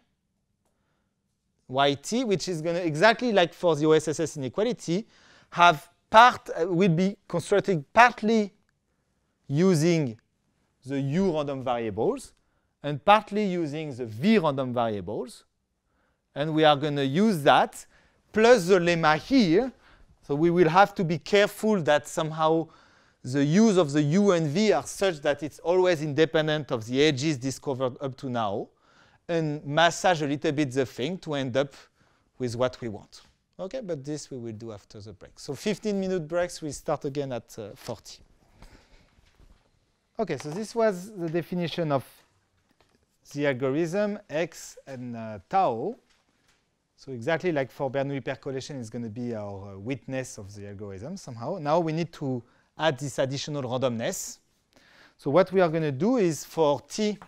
yt, which is going to, exactly like for the O S S S inequality, have part, uh, will be constructed partly using the u random variables, and partly using the v random variables. And we are going to use that, plus the lemma here. So we will have to be careful that somehow the use of the u and v are such that it's always independent of the edges discovered up to now, and massage a little bit the thing to end up with what we want. Okay, but this we will do after the break. So fifteen minute breaks, we start again at uh, forty. Okay, so this was the definition of the algorithm, x and uh, tau. So exactly like for Bernoulli percolation is going to be our uh, witness of the algorithm somehow. Now we need to add this additional randomness. So what we are going to do is for t,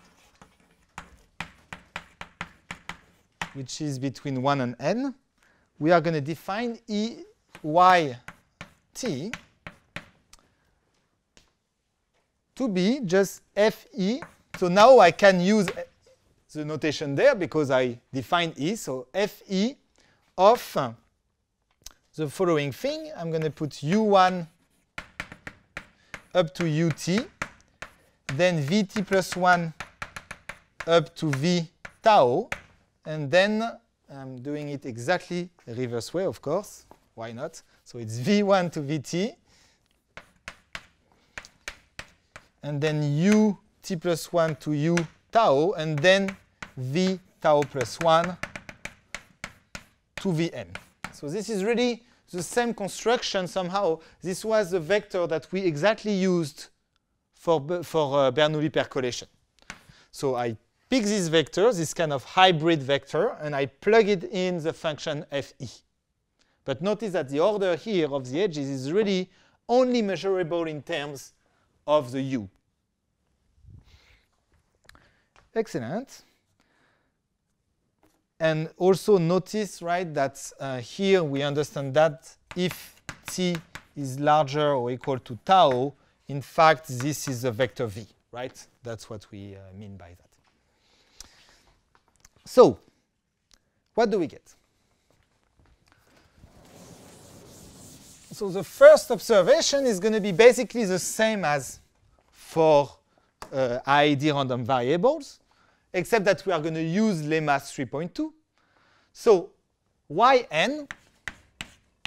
which is between one and n, we are going to define E y t to be just F E. So now I can use the notation there because I defined E. So F E of uh, the following thing. I'm going to put U one up to U T, then V T plus one up to V tau, and then I'm doing it exactly the reverse way, of course. Why not? So it's V one to V T, and then U T plus one to U tau, and then V tau plus one to V n. So this is really the same construction somehow. This was the vector that we exactly used for, for uh, Bernoulli percolation. So I pick this vector, this kind of hybrid vector, and I plug it in the function F E. But notice that the order here of the edges is really only measurable in terms of the U. Excellent. And also notice, right, that uh, here we understand that if t is larger or equal to tau, in fact, this is a vector v, right? That's what we uh, mean by that. So, what do we get? So the first observation is going to be basically the same as for uh, I I D random variables, except that we are going to use lemma three point two. So yn,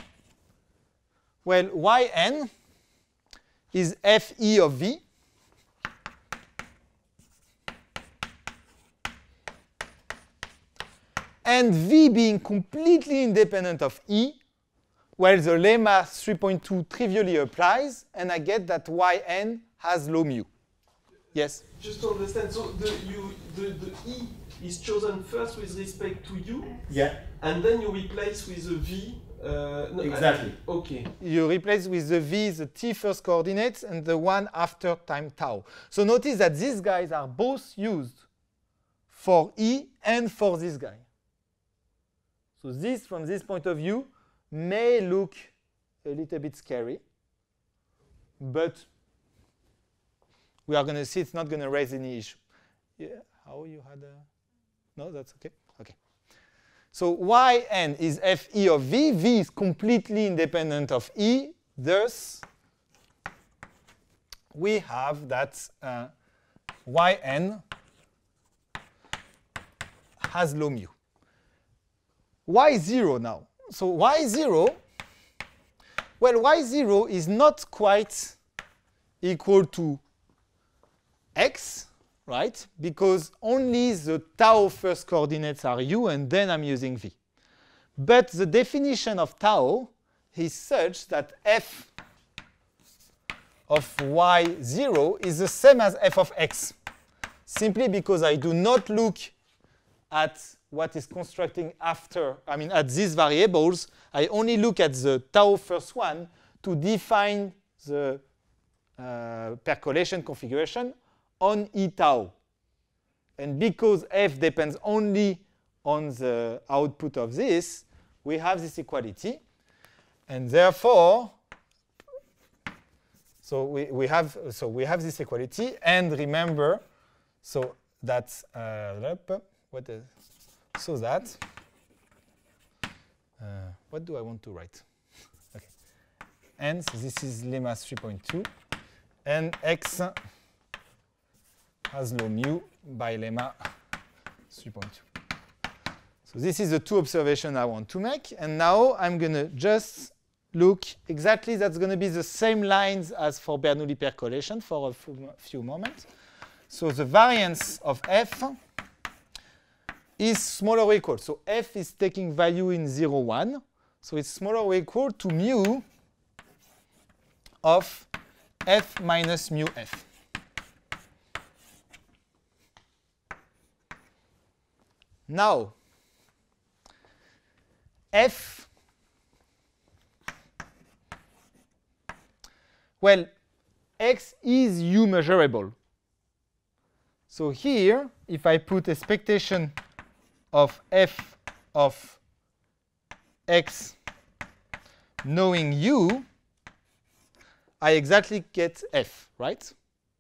well, yn is F E of v. and V being completely independent of E, well, the lemma three point two trivially applies, and I get that Yn has low mu. Yes? Just to understand, so the, you, the, the E is chosen first with respect to U, yeah, and then you replace with a V. Uh, no, exactly. I, okay. You replace with the V the t first coordinates and the one after time tau. So notice that these guys are both used for E and for this guy. So this, from this point of view, may look a little bit scary, but we are going to see it's not going to raise any issue. Yeah, how you had a... No, that's okay? Okay. So Yn is Fe of V. V is completely independent of E. Thus, we have that uh, Yn has low mu. Y zero now. So Y zero, well, Y zero is not quite equal to X, right? Because only the tau first coordinates are U, and then I'm using V. But the definition of tau is such that f of Y zero is the same as f of X, simply because I do not look at what is constructing after, I mean, at these variables. I only look at the tau first one to define the uh, percolation configuration on E tau. And because f depends only on the output of this, we have this equality. And therefore, so we, we have so we have this equality. And remember, so that's uh, what is, so that uh, what do I want to write? Okay. And so this is lemma three point two, and X has low mu by lemma three point two. So this is the two observations I want to make. And now I'm going to just look exactly, that's going to be the same lines as for Bernoulli percolation for a few moments. So the variance of f is smaller or equal. So f is taking value in zero, one. So it's smaller or equal to mu of f minus mu f. Now, f, well, x is U measurable. So here, if I put expectation of f of x knowing U, I exactly get f, right?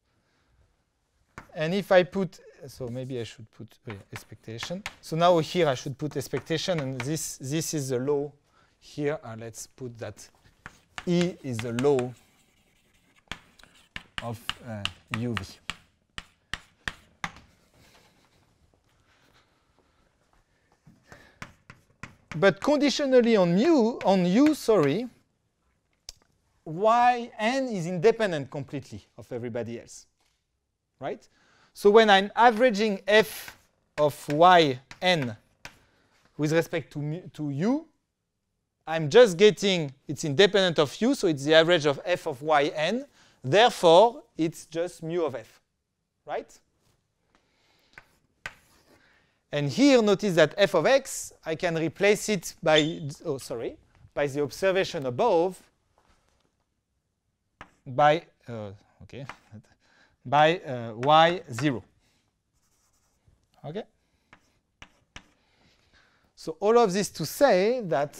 And if I put, so maybe I should put uh, expectation. So now here I should put expectation, and this, this is the law. Here, uh, let's put that E is the law of uh, U V. But conditionally on mu, on U, sorry, Yn is independent completely of everybody else, right? So when I'm averaging f of Yn with respect to, mu, to U, I'm just getting, it's independent of U, so it's the average of f of Yn. Therefore, it's just mu of f, right? And here, notice that f of x, I can replace it by, oh, sorry, by the observation above, by, uh, okay, by uh, y zero. Okay? So all of this to say that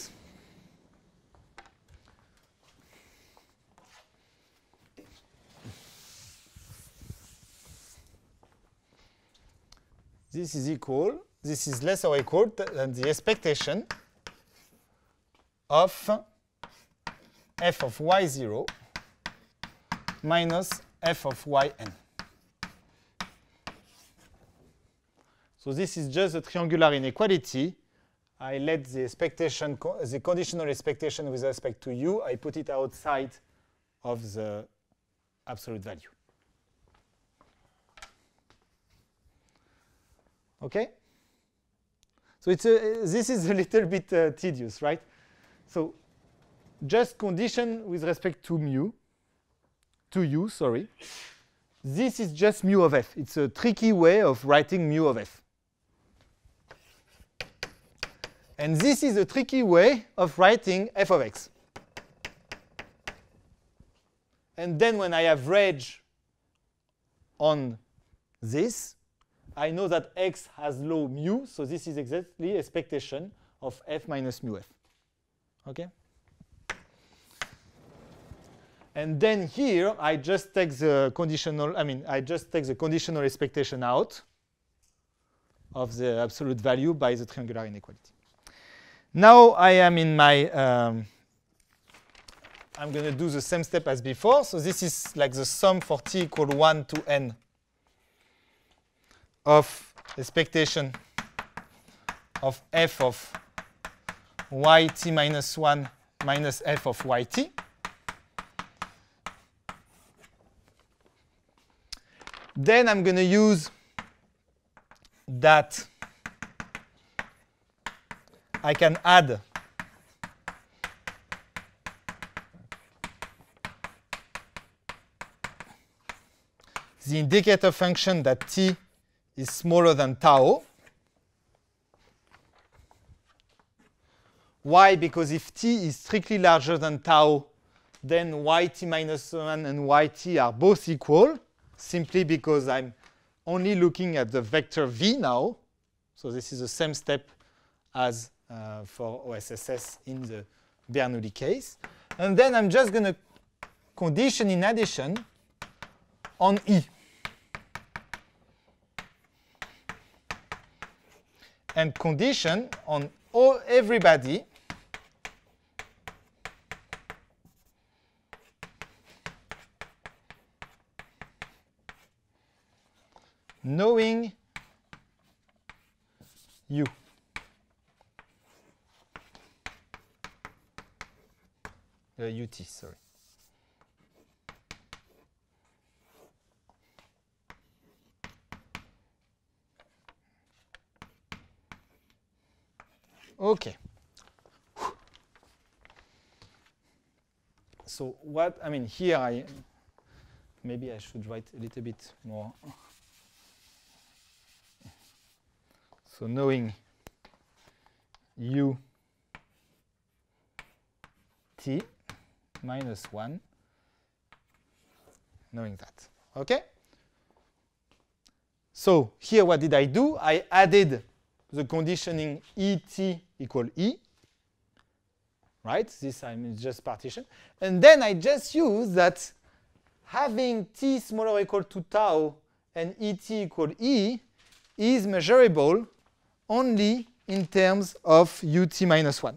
this is equal, this is less or equal than the expectation of f of y zero minus f of Yn. So this is just a triangular inequality. I let the expectation, the conditional expectation with respect to U, I put it outside of the absolute value. Okay? So it's a, this is a little bit uh, tedious, right? So just condition with respect to mu, to u, sorry. This is just mu of f. It's a tricky way of writing mu of f. And this is a tricky way of writing f of x. And then when I average on this, I know that x has low mu, so this is exactly expectation of f minus mu f. Okay? And then here, I just take the conditional, I mean, I just take the conditional expectation out of the absolute value by the triangular inequality. Now I am in my, um, I'm going to do the same step as before. So this is like the sum for t equal one to n of expectation of f of yt minus one minus f of yt. Then I'm going to use that I can add the indicator function that t is smaller than tau. Why? Because if t is strictly larger than tau, then yt minus one and yt are both equal, simply because I'm only looking at the vector v now. So this is the same step as uh, for O S S S in the Bernoulli case. And then I'm just going to condition in addition on E. And condition on all everybody knowing u. Uh, ut, sorry. Okay. So what, I mean, here I, maybe I should write a little bit more. So knowing u t minus one, knowing that. Okay? So here what did I do? I added the conditioning et equal e, right? This I'm just partition. And then I just use that having t smaller or equal to tau and et equal e is measurable only in terms of ut minus one.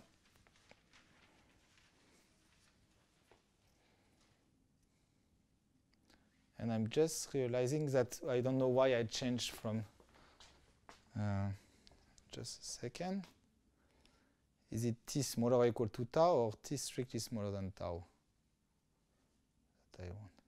And I'm just realizing that I don't know why I changed from, uh, just a second. Is it t smaller or equal to tau or t strictly smaller than tau? That I want.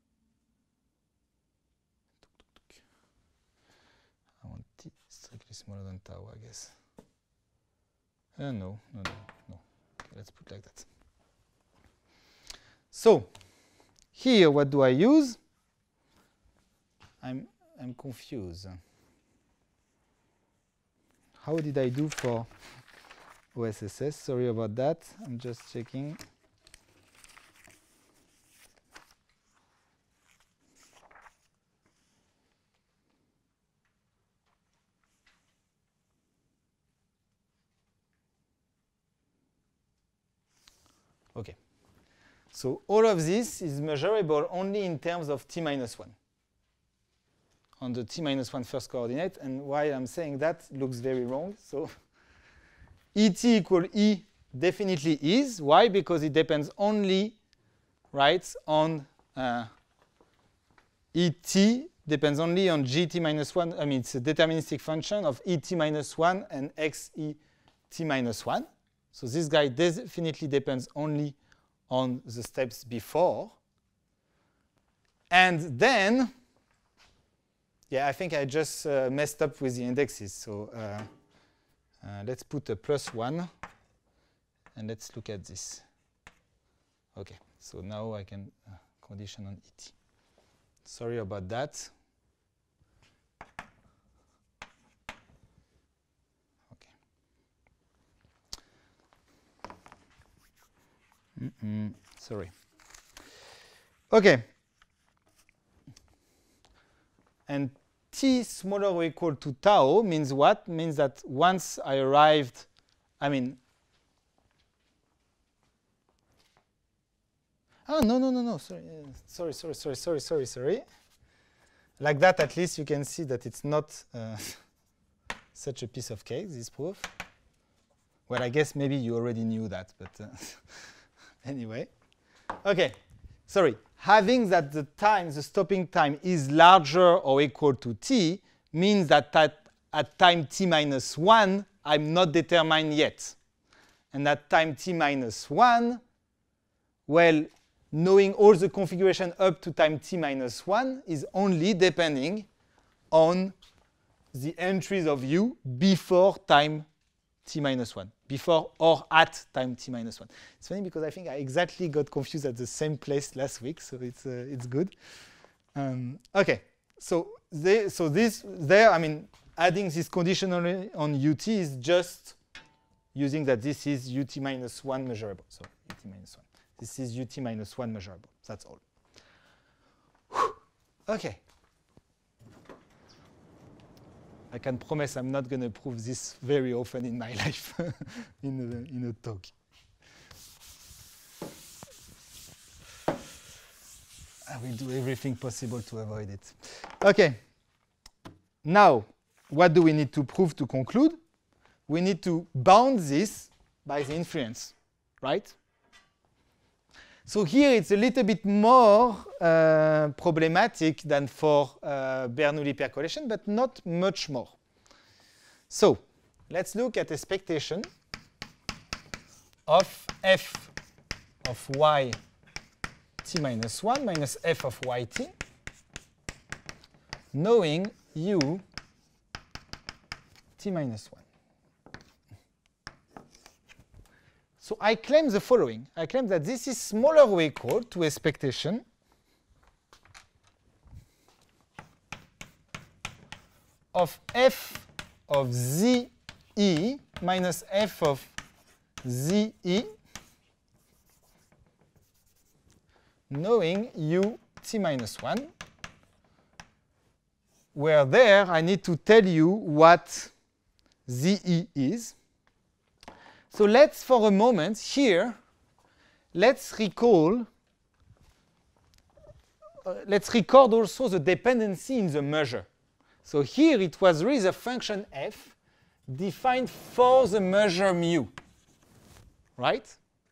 I want t strictly smaller than tau, I guess. Uh, no, no, no, no. Okay, let's put like that. So here, what do I use? I'm I'm confused. How did I do for O S S S? Sorry about that. I'm just checking. Okay. So all of this is measurable only in terms of t minus one. On the t minus one first coordinate. And why I'm saying that looks very wrong. So et equal e definitely is. Why? Because it depends only, right, on uh, et depends only on gt minus one. I mean, it's a deterministic function of et minus one and xe t minus one. So this guy definitely depends only on the steps before. And then, yeah, I think I just uh, messed up with the indexes. So uh, Uh, let's put a plus one, and let's look at this. OK, so now I can uh, condition on E T. Sorry about that. OK. Mm-mm, sorry. OK. And t smaller or equal to tau means what? Means that once I arrived, I mean, oh, no, no, no, no, sorry, uh, sorry, sorry, sorry, sorry, sorry, sorry. Like that, at least you can see that it's not uh, such a piece of cake, this proof. Well, I guess maybe you already knew that, but uh, anyway. OK, sorry. Having that the time, the stopping time is larger or equal to t means that at, at time t minus one, I'm not determined yet. And at time t minus one, well, knowing all the configuration up to time t minus one is only depending on the entries of u before time t minus one, before or at time t minus one. It's funny because I think I exactly got confused at the same place last week, so it's uh, it's good. Um, okay, so they, so this there, I mean, adding this conditional on ut is just using that this is ut minus one measurable. So ut minus one. This is ut minus one measurable. That's all. Whew. Okay. I can promise I'm not going to prove this very often in my life in, a, in a talk. I will do everything possible to avoid it. OK. Now, what do we need to prove to conclude? We need to bound this by the inference, right? So here it's a little bit more uh, problematic than for uh, Bernoulli percolation, but not much more. So let's look at expectation of f of y t minus one minus f of yt, knowing u t minus one. So I claim the following. I claim that this is smaller or equal to expectation of f of ze minus f of ze, knowing u t minus one, where there I need to tell you what ze is. So let's, for a moment, here, let's recall, uh, let's record also the dependency in the measure. So here it was really the function f defined for the measure mu, right?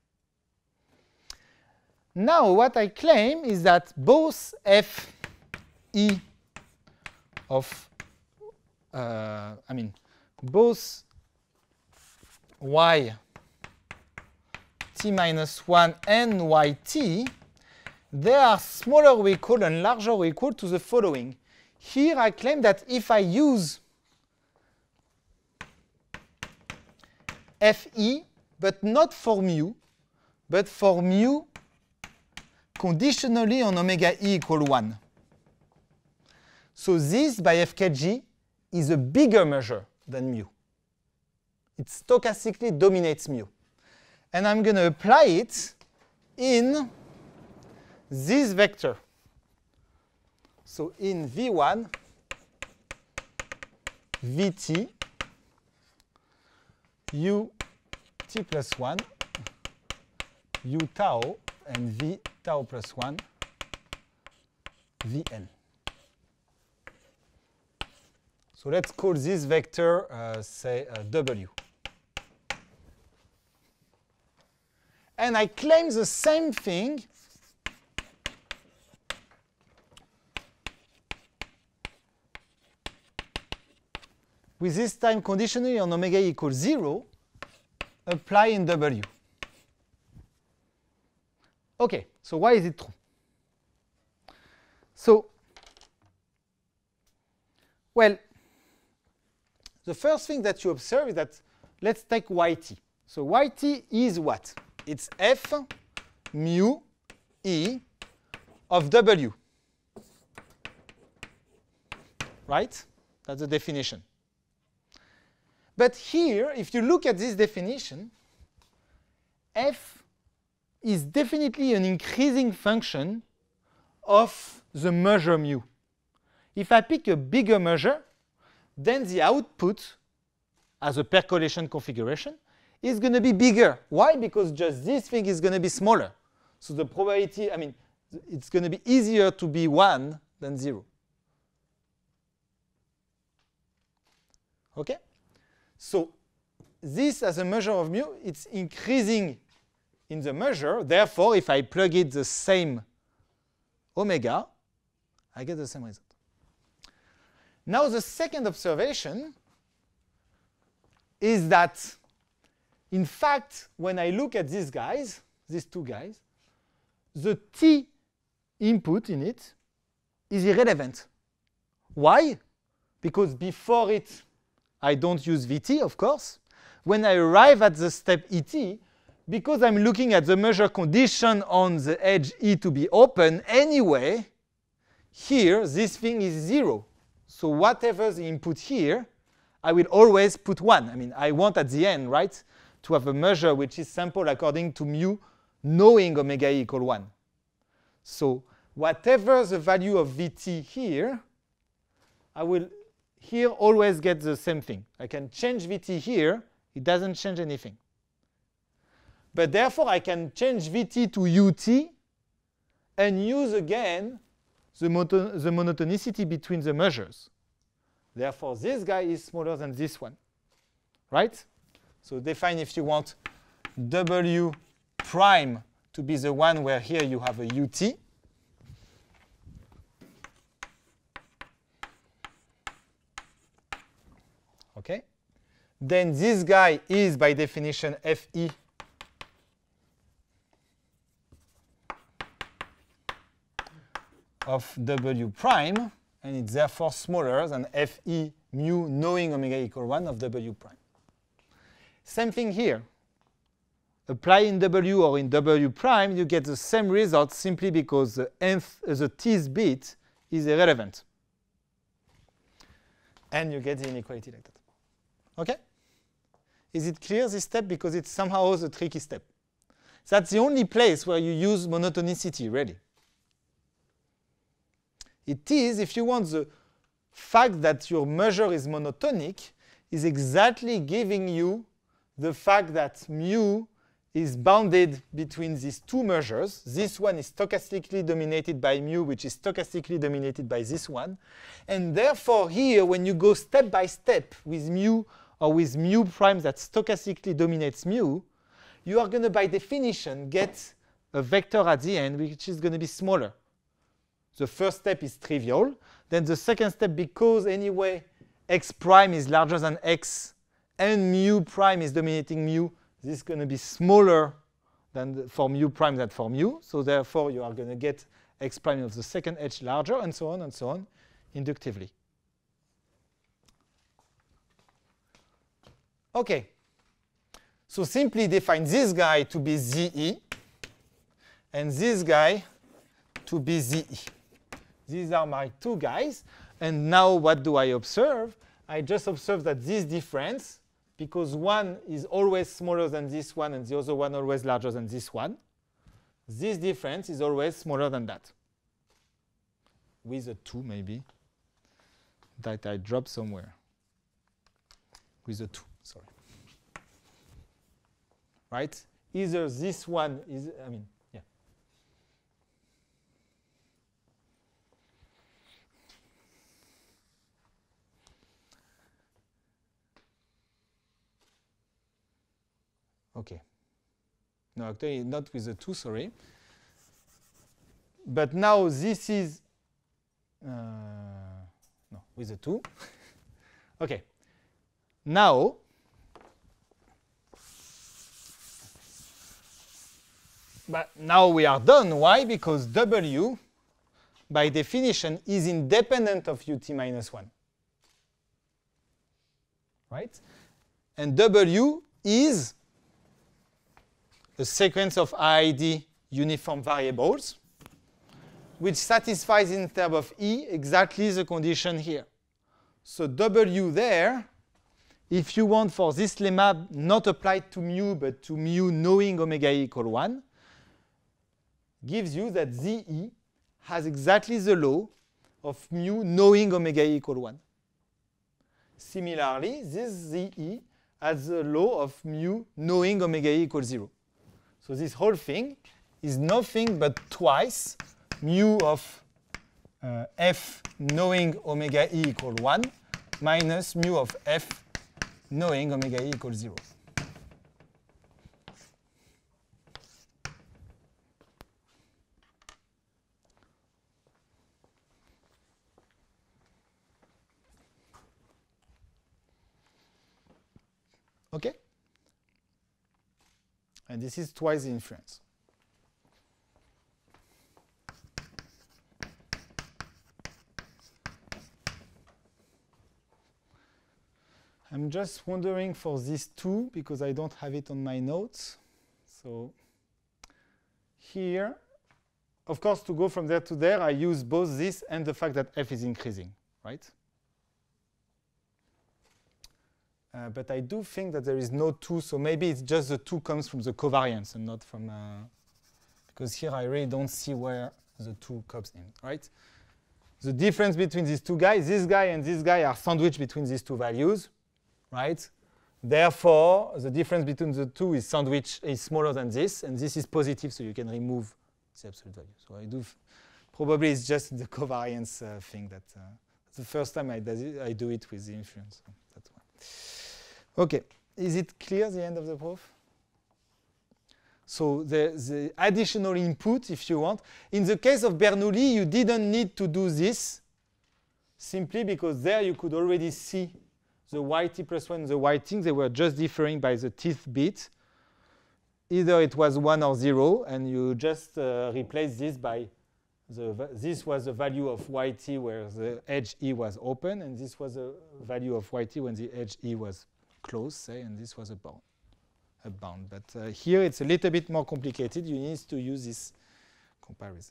Now what I claim is that both f e of, uh, I mean, both y t minus one and yt, they are smaller or equal and larger or equal to the following. Here I claim that if I use fe, but not for mu, but for mu conditionally on omega e equal one. So this by F K G is a bigger measure than mu. It stochastically dominates mu. And I'm going to apply it in this vector. So in V one, Vt, u t plus one, u tau, and v tau plus one, Vn. So let's call this vector, uh, say, uh, W. And I claim the same thing with this time conditionally on omega equals zero, apply in W. OK, so why is it true? So, well, the first thing that you observe is that let's take yt. So yt is what? It's f mu e of w. Right? That's the definition. But here, if you look at this definition, f is definitely an increasing function of the measure mu. If I pick a bigger measure, then the output as a percolation configuration is going to be bigger. Why? Because just this thing is going to be smaller. So the probability, I mean, it's going to be easier to be one than zero. Okay? So this as a measure of mu, it's increasing in the measure. Therefore, if I plug it the same omega, I get the same result. Now the second observation is that, in fact, when I look at these guys, these two guys, the t input in it is irrelevant. Why? Because before it, I don't use Vt, of course. When I arrive at the step Et, because I'm looking at the measure condition on the edge E to be open anyway, here, this thing is zero. So whatever the input here, I will always put one. I mean, I want at the end, right, to have a measure which is sampled according to mu, knowing omega e equal one. So whatever the value of Vt here, I will here always get the same thing. I can change Vt here. It doesn't change anything. But therefore, I can change Vt to Ut and use again the, moto the monotonicity between the measures. Therefore, this guy is smaller than this one. Right? So define, if you want, W prime to be the one where here you have a Ut. Okay? Then this guy is, by definition, Fe of W prime, and it's therefore smaller than Fe mu knowing omega equal one of W prime. Same thing here. Apply in W or in W prime, you get the same result simply because the nth, uh, the tth bit is irrelevant. And you get the inequality like that. Okay? Is it clear, this step? Because it's somehow the tricky step. That's the only place where you use monotonicity, really. It is, if you want, the fact that your measure is monotonic is exactly giving you the fact that mu is bounded between these two measures. This one is stochastically dominated by mu, which is stochastically dominated by this one. And therefore, here, when you go step by step with mu or with mu prime that stochastically dominates mu, you are going to, by definition, get a vector at the end which is going to be smaller. The first step is trivial. Then the second step, because anyway x prime is larger than x and mu prime is dominating mu, this is going to be smaller than the, for mu prime than for mu. So therefore, you are going to get x prime of the second edge larger, and so on and so on, inductively. OK. So simply define this guy to be Z E and this guy to be Z E. These are my two guys. And now what do I observe? I just observe that this difference, because one is always smaller than this one and the other one always larger than this one, this difference is always smaller than that. With a two, maybe, that I drop somewhere. With a two, sorry. Right? Either this one is, I mean, yeah. OK. No, actually, not with the two, sorry. But now this is, uh, no, with the two. OK. Now, but now we are done. Why? Because W, by definition, is independent of Ut minus one. Right? And W is a sequence of I I D uniform variables, which satisfies in terms of E exactly the condition here. So W there, if you want for this lemma not applied to mu, but to mu knowing omega E equal one, gives you that Z E has exactly the law of mu knowing omega E equal one. Similarly, this Z E has the law of mu knowing omega E equals zero. So this whole thing is nothing but twice mu of uh, f knowing omega E equal one minus mu of f knowing omega E equals zero. Okay? And this is twice the inference. I'm just wondering for these two, because I don't have it on my notes. So here, of course, to go from there to there, I use both this and the fact that f is increasing, right? Uh, but I do think that there is no two, so maybe it's just the two comes from the covariance and not from, uh, because here I really don't see where the two comes in, right? The difference between these two guys, this guy and this guy are sandwiched between these two values, right? Therefore, the difference between the two is sandwich is smaller than this, and this is positive, so you can remove the absolute value. So I do, f probably it's just the covariance uh, thing that uh, the first time I, does it, I do it with the inference. So that's why. Okay, is it clear the end of the proof? So the, the additional input, if you want. In the case of Bernoulli, you didn't need to do this, simply because there you could already see the yt plus one and the yt. They were just differing by the tenth bit. Either it was one or zero, and you just uh, replace this by the, this was the value of yt where the edge E was open, and this was the value of yt when the edge E was close, say, and this was a bound. A bound. But uh, here it's a little bit more complicated. You need to use this comparison.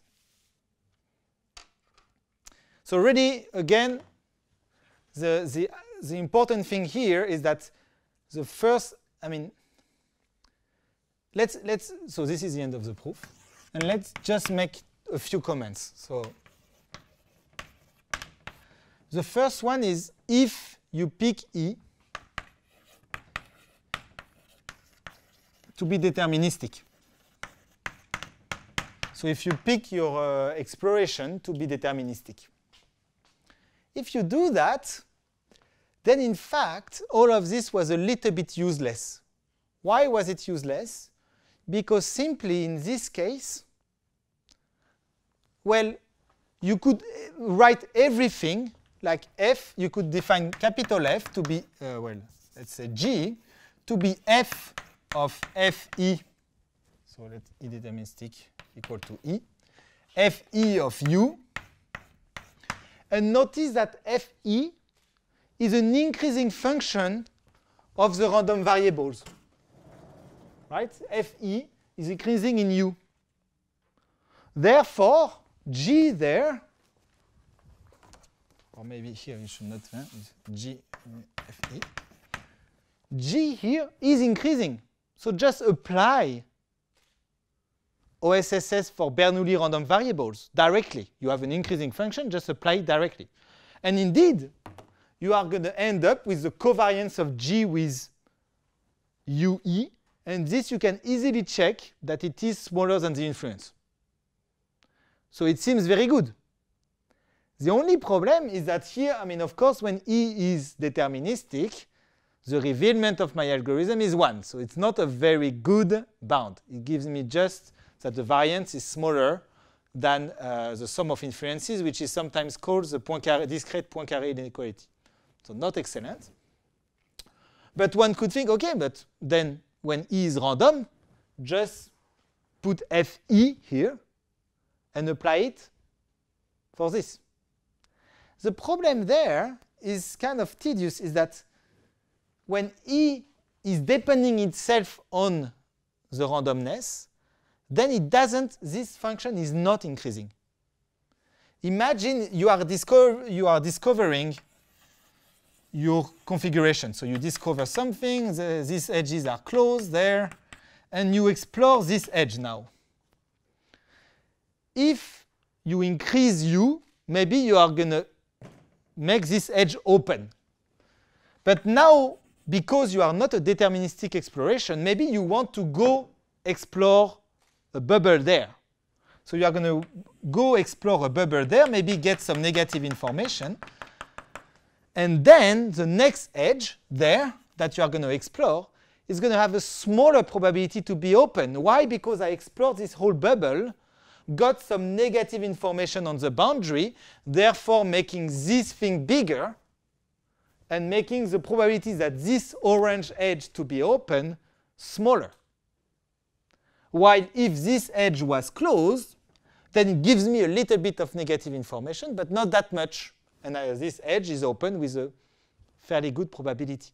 So really, again, the, the, the important thing here is that the first, I mean, let's, let's, so this is the end of the proof. And let's just make a few comments. So the first one is if you pick E to be deterministic. So if you pick your uh, exploration to be deterministic. If you do that, then in fact, all of this was a little bit useless. Why was it useless? Because simply in this case, well, you could write everything like F, you could define capital F to be, uh, well, let's say G, to be F of Fe, so let E deterministic equal to E, Fe of U. And notice that Fe is an increasing function of the random variables, right? Fe is increasing in U. Therefore, G there, or maybe here you should not, huh? G, Fe, G here is increasing. So just apply O S S S for Bernoulli random variables directly. You have an increasing function, just apply it directly. And indeed, you are going to end up with the covariance of G with U E. And this you can easily check that it is smaller than the influence. So it seems very good. The only problem is that here, I mean, of course, when E is deterministic, the revealment of my algorithm is one. So it's not a very good bound. It gives me just that the variance is smaller than uh, the sum of inferences, which is sometimes called the point carré, discrete Poincaré inequality. So not excellent. But one could think, OK, but then when E is random, just put Fe here and apply it for this. The problem there is kind of tedious, is that when E is depending itself on the randomness, then it doesn't, this function is not increasing. Imagine you are, discover, you are discovering your configuration. So you discover something, the, these edges are closed there, and you explore this edge now. If you increase u, maybe you are going to make this edge open. But now, because you are not a deterministic exploration, maybe you want to go explore a bubble there. So you are going to go explore a bubble there, maybe get some negative information. And then the next edge there that you are going to explore is going to have a smaller probability to be open. Why? Because I explored this whole bubble, got some negative information on the boundary, therefore making this thing bigger and making the probability that this orange edge to be open smaller. While if this edge was closed, then it gives me a little bit of negative information, but not that much. And uh, this edge is open with a fairly good probability.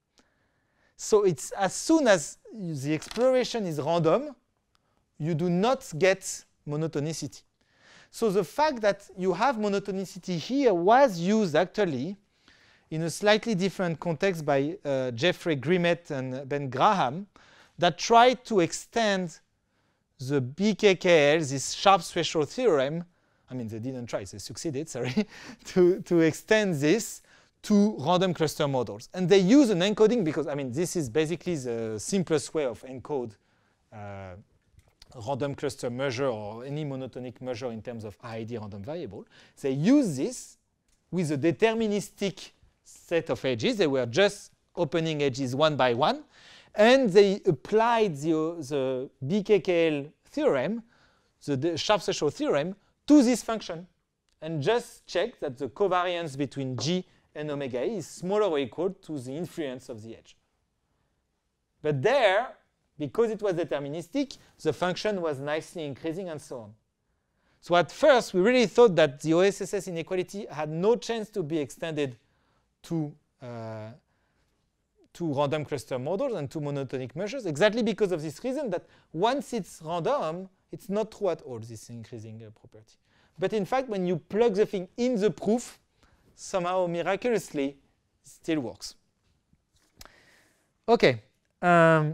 So it's as soon as the exploration is random, you do not get monotonicity. So the fact that you have monotonicity here was used actually in a slightly different context by uh, Jeffrey Grimmett and Ben Graham that tried to extend the B K K L, this sharp threshold theorem, I mean, they didn't try, they succeeded, sorry, to, to extend this to random cluster models. And they use an encoding because, I mean, this is basically the simplest way of encode uh, random cluster measure or any monotonic measure in terms of I I D random variable. They use this with a deterministic set of edges. They were just opening edges one by one. And they applied the, the B K K L theorem, the, the sharp threshold theorem, to this function. And just check that the covariance between G and omega E is smaller or equal to the influence of the edge. But there, because it was deterministic, the function was nicely increasing and so on. So at first, we really thought that the O S S S inequality had no chance to be extended to, uh, to random cluster models and to monotonic measures, exactly because of this reason that once it's random, it's not true at all, this increasing uh, property. But in fact, when you plug the thing in the proof, somehow miraculously, it still works. OK. Um,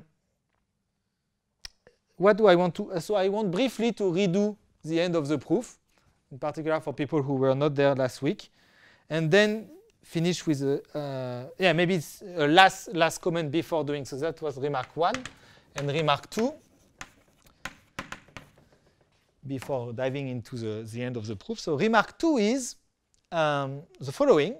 what do I want to? Uh, so I want briefly to redo the end of the proof, in particular for people who were not there last week, and then finish with a, uh, yeah, maybe it's a last, last comment before doing. So that was remark one. And remark two, before diving into the, the end of the proof. So remark two is um, the following.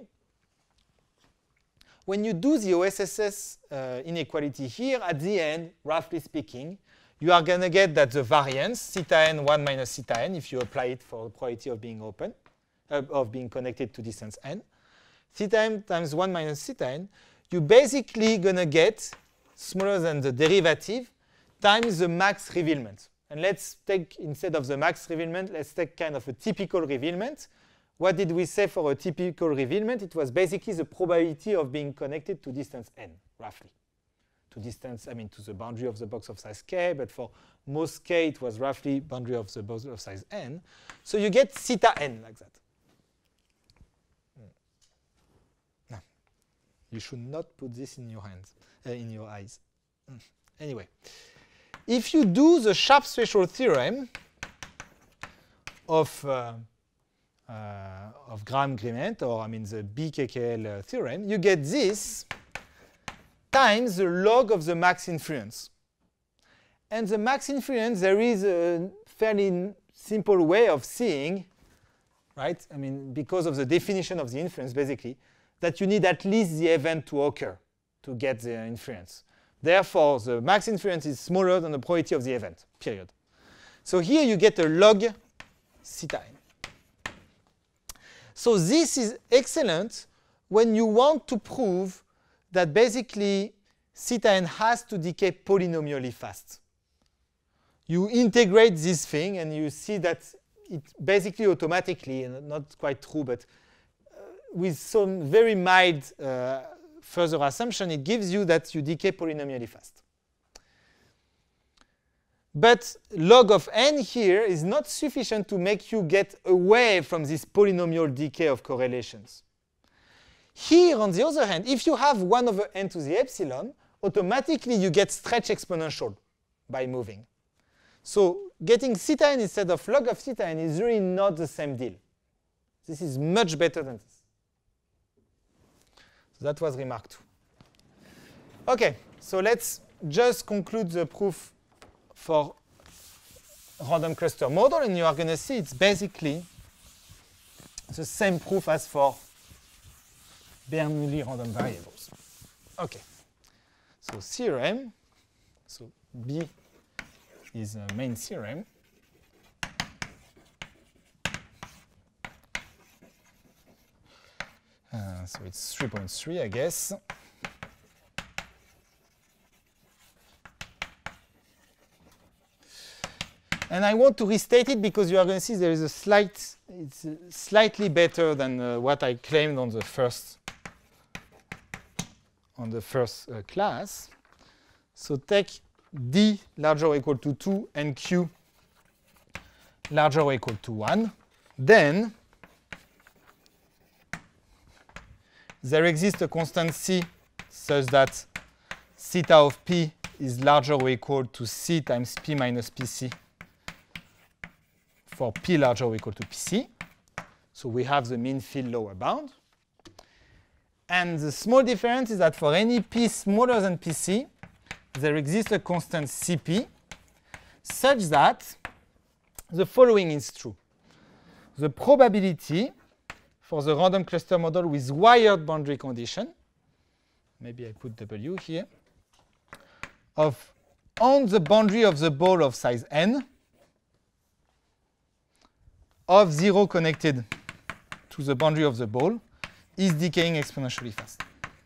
When you do the O S S S uh, inequality here, at the end, roughly speaking, you are going to get that the variance, theta n one minus theta n, if you apply it for the probability of being open, uh, of being connected to distance n, theta n times one minus theta n, you're basically going to get smaller than the derivative times the max revealment. And let's take, instead of the max revealment, let's take kind of a typical revealment. What did we say for a typical revealment? It was basically the probability of being connected to distance n, roughly. To distance, I mean, to the boundary of the box of size k, but for most k, it was roughly boundary of the box of size n. So you get theta n like that. No. You should not put this in your hands, uh, in your eyes. Mm. Anyway, if you do the sharp threshold theorem of uh, uh, of Graham-Grimmett, or I mean the B K K L uh, theorem, you get this times the log of the max influence. And the max influence, there is a fairly simple way of seeing, right? I mean, because of the definition of the influence, basically, that you need at least the event to occur to get the influence. Therefore, the max influence is smaller than the probability of the event, period. So here you get a log theta n. So this is excellent when you want to prove that basically theta n has to decay polynomially fast. You integrate this thing and you see that it basically automatically, and not quite true, but uh, with some very mild uh, further assumption, it gives you that you decay polynomially fast. But log of n here is not sufficient to make you get away from this polynomial decay of correlations. Here, on the other hand, if you have one over n to the epsilon, automatically you get stretch exponential by moving. So getting theta n instead of log of theta n is really not the same deal. This is much better than this. So that was remark two. OK, so let's just conclude the proof for random cluster model, and you are going to see it's basically the same proof as for Bernoulli random variables. OK, so theorem, so B is a main theorem. Uh, so it's three point three, I guess. And I want to restate it because you are going to see there is a slight, it's slightly better than uh, what I claimed on the first, on the first uh, class. So take D larger or equal to two and Q larger or equal to one. Then there exists a constant C such that theta of P is larger or equal to C times P minus P C for P larger or equal to P C. So we have the mean field lower bound. And the small difference is that for any P smaller than P C, there exists a constant C P such that the following is true. The probability for the random cluster model with wired boundary condition, maybe I put W here, of on the boundary of the ball of size n, of zero connected to the boundary of the ball is decaying exponentially fast.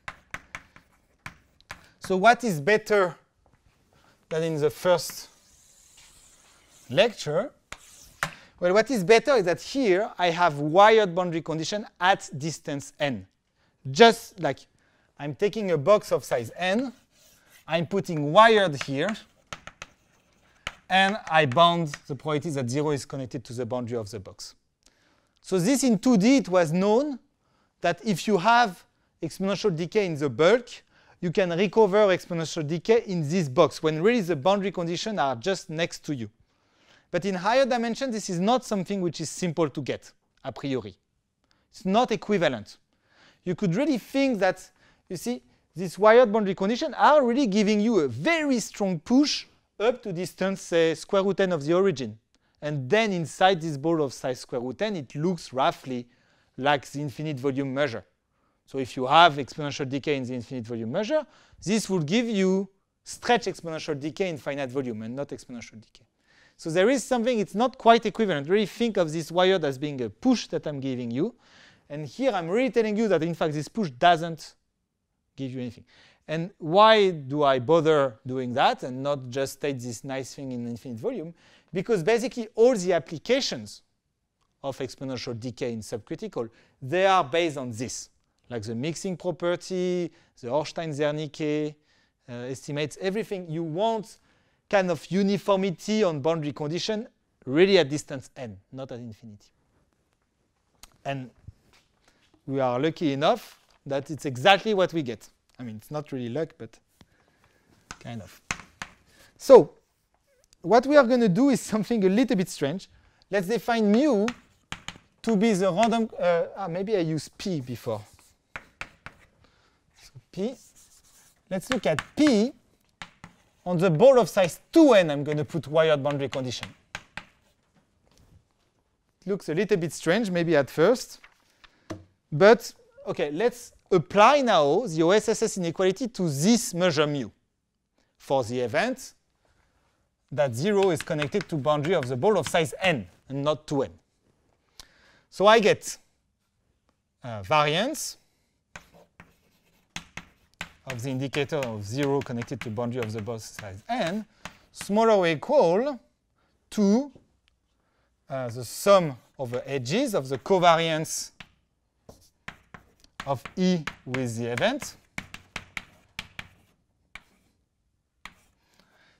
So what is better than in the first lecture? Well, what is better is that here I have wired boundary condition at distance n. Just like I'm taking a box of size n, I'm putting wired here, and I bound the probability that zero is connected to the boundary of the box. So this in two D, it was known that if you have exponential decay in the bulk, you can recover exponential decay in this box when really the boundary conditions are just next to you. But in higher dimensions, this is not something which is simple to get a priori. It's not equivalent. You could really think that, you see, these wired boundary conditions are really giving you a very strong push up to distance, say, square root n of the origin. And then inside this ball of size square root n, it looks roughly like the infinite volume measure. So if you have exponential decay in the infinite volume measure, this will give you stretch exponential decay in finite volume and not exponential decay. So there is something, it's not quite equivalent. Really think of this wired as being a push that I'm giving you. And here I'm really telling you that in fact this push doesn't give you anything. And why do I bother doing that and not just state this nice thing in infinite volume? Because basically all the applications of exponential decay in subcritical, they are based on this, like the mixing property, the Ornstein-Zernike uh, estimates, everything. You want kind of uniformity on boundary condition really at distance n, not at infinity. And we are lucky enough that it's exactly what we get. I mean, it's not really luck, but kind of. So what we are going to do is something a little bit strange. Let's define mu to be the random, uh, ah, maybe I used P before. So P, let's look at P. On the ball of size two n, I'm going to put wired boundary condition. It looks a little bit strange, maybe at first. But, OK, let's apply now the O S S S inequality to this measure mu for the event that zero is connected to boundary of the ball of size n and not two n. So I get uh, variance of the indicator of zero connected to boundary of the ball size n smaller or equal to uh, the sum over edges of the covariance of E with the event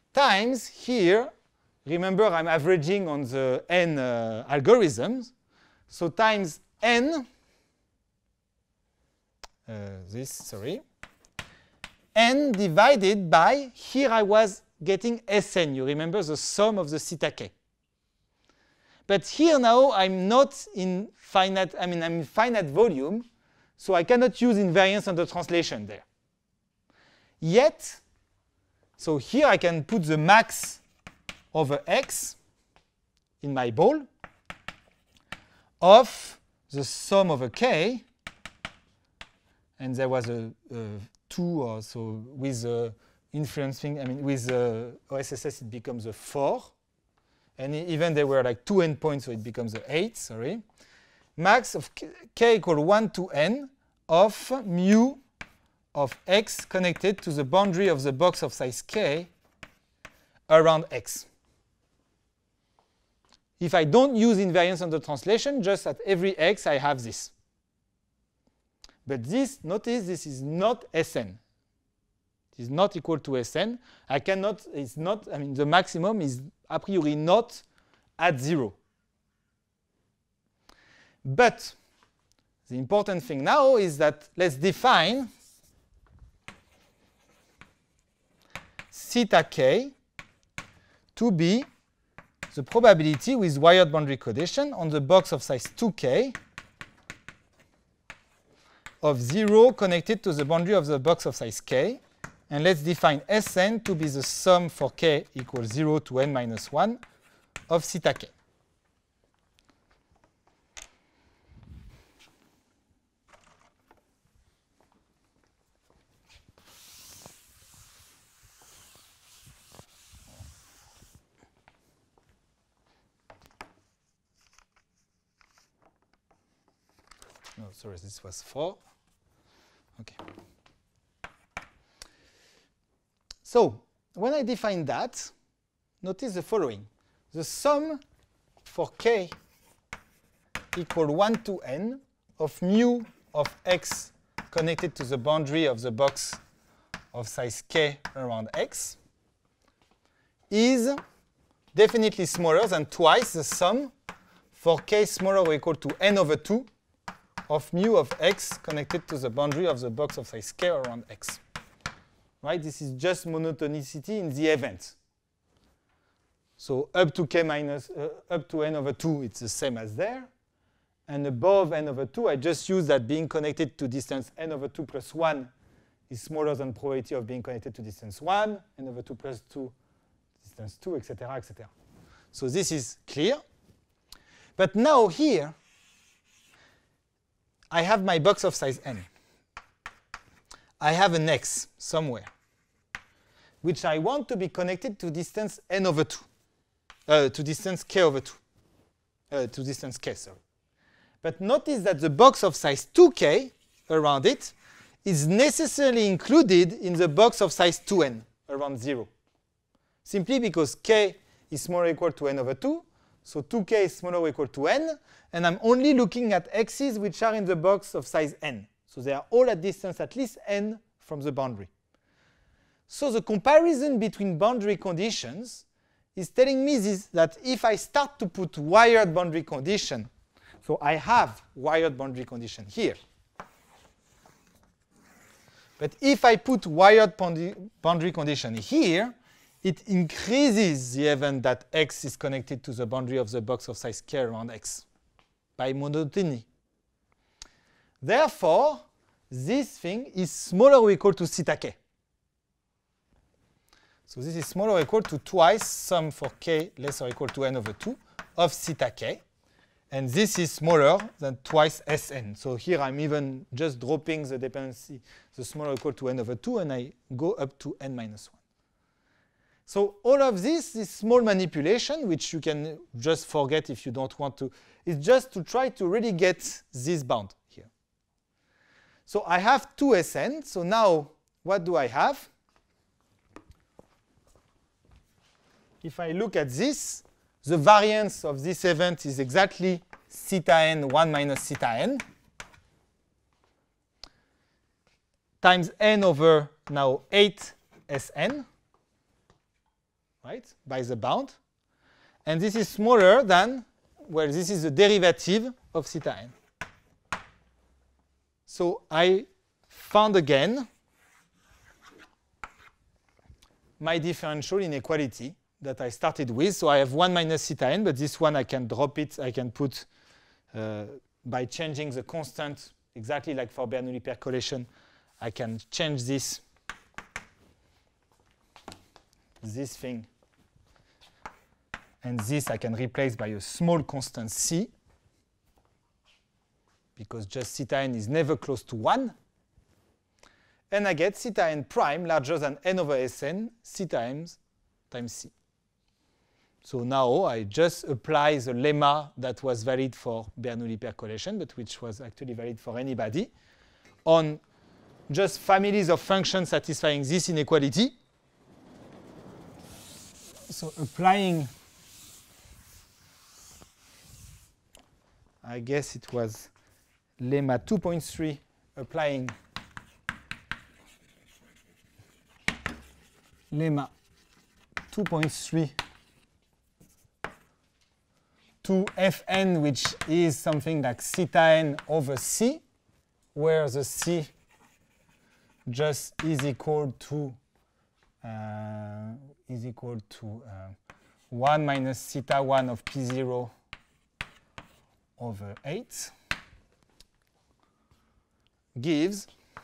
times here, remember I'm averaging on the n uh, algorithms, so times n, uh, this, sorry, n divided by, here I was getting Sn, you remember the sum of the theta k. But here now I'm not in finite, I mean I'm in finite volume, so I cannot use invariance under translation there. Yet, so here I can put the max over x in my ball of the sum over k, and there was a, a two or so with uh, influencing, I mean with uh, O S S S it becomes a four, and even there were like two endpoints, so it becomes a eight, sorry. Max of k, k equal one to n of mu of x connected to the boundary of the box of size k around x. If I don't use invariance under translation, just at every x I have this. But this, notice this is not Sn. It is not equal to Sn. I cannot, it's not, I mean the maximum is a priori not at zero. But the important thing now is that let's define theta k to be the probability with wired boundary condition on the box of size two k of zero connected to the boundary of the box of size k. And let's define Sn to be the sum for k equals zero to n minus one of theta k. No, sorry, this was four. Okay. So when I define that, notice the following. The sum for k equal one to n of mu of x connected to the boundary of the box of size k around x is definitely smaller than twice the sum for k smaller or equal to n over two of mu of x connected to the boundary of the box of size k around x. Right? This is just monotonicity in the event. So up to k minus, uh, up to n over two, it's the same as there. And above n over two, I just use that being connected to distance n over two plus one is smaller than probability of being connected to distance one, n over two plus two, distance two, et cetera, et cetera. So this is clear. But now here, I have my box of size n. I have an x somewhere, which I want to be connected to distance n over two, uh, to distance k over two, uh, to distance k, sorry. But notice that the box of size two k around it is necessarily included in the box of size two n around zero, simply because k is smaller or equal to n over two, so two k is smaller or equal to n, and I'm only looking at x's which are in the box of size n. So they are all at distance at least n from the boundary. So the comparison between boundary conditions is telling me this, that if I start to put wired boundary condition, so I have wired boundary condition here. But if I put wired boundary condition here, it increases the event that x is connected to the boundary of the box of size k around x by monotony. Therefore, this thing is smaller or equal to theta k. So this is smaller or equal to twice sum for k less or equal to n over two of theta k. And this is smaller than twice Sn. So here I'm even just dropping the dependency, the smaller or equal to n over two, and I go up to n minus one. So all of this, this small manipulation, which you can just forget if you don't want to, is just to try to really get this bound here. So I have two Sn. So now what do I have? If I look at this, the variance of this event is exactly theta n one minus theta n times n over now eight Sn. right, by the bound. And this is smaller than, well, this is the derivative of theta n. So I found again my differential inequality that I started with. So I have one minus theta n, but this one I can drop it. I can put uh, by changing the constant, exactly like for Bernoulli percolation, I can change this, this thing. And this I can replace by a small constant c, because just theta n is never close to one. And I get theta n prime larger than n over Sn, theta m times c. So now I just apply the lemma that was valid for Bernoulli percolation, but which was actually valid for anybody, on just families of functions satisfying this inequality. So applying, I guess it was lemma two point three, applying lemma two point three to Fn, which is something like theta n over c, where the c just is equal to uh, is equal to uh, one minus theta one of p zero over eight, gives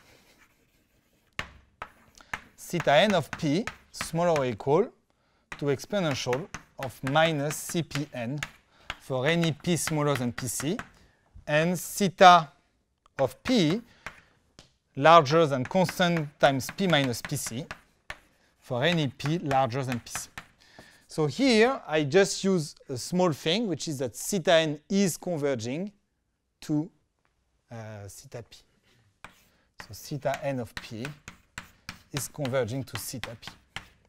theta n of p smaller or equal to exponential of minus cpn for any p smaller than pc, and theta of p larger than constant times p minus pc for any p larger than pc. So here I just use a small thing, which is that theta n is converging to uh, theta p. So theta n of p is converging to theta p.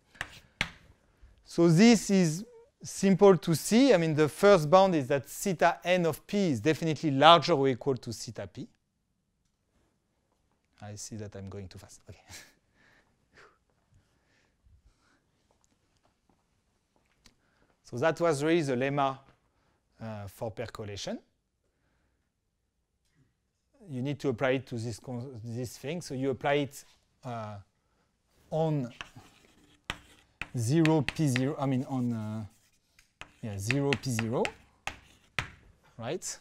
So this is simple to see. I mean, the first bound is that theta n of p is definitely larger or equal to theta p. I see that I'm going too fast. Okay. So that was really the lemma uh, for percolation. You need to apply it to this, this thing. So you apply it uh, on zero p zero, I mean on uh, yeah, zero p zero, right?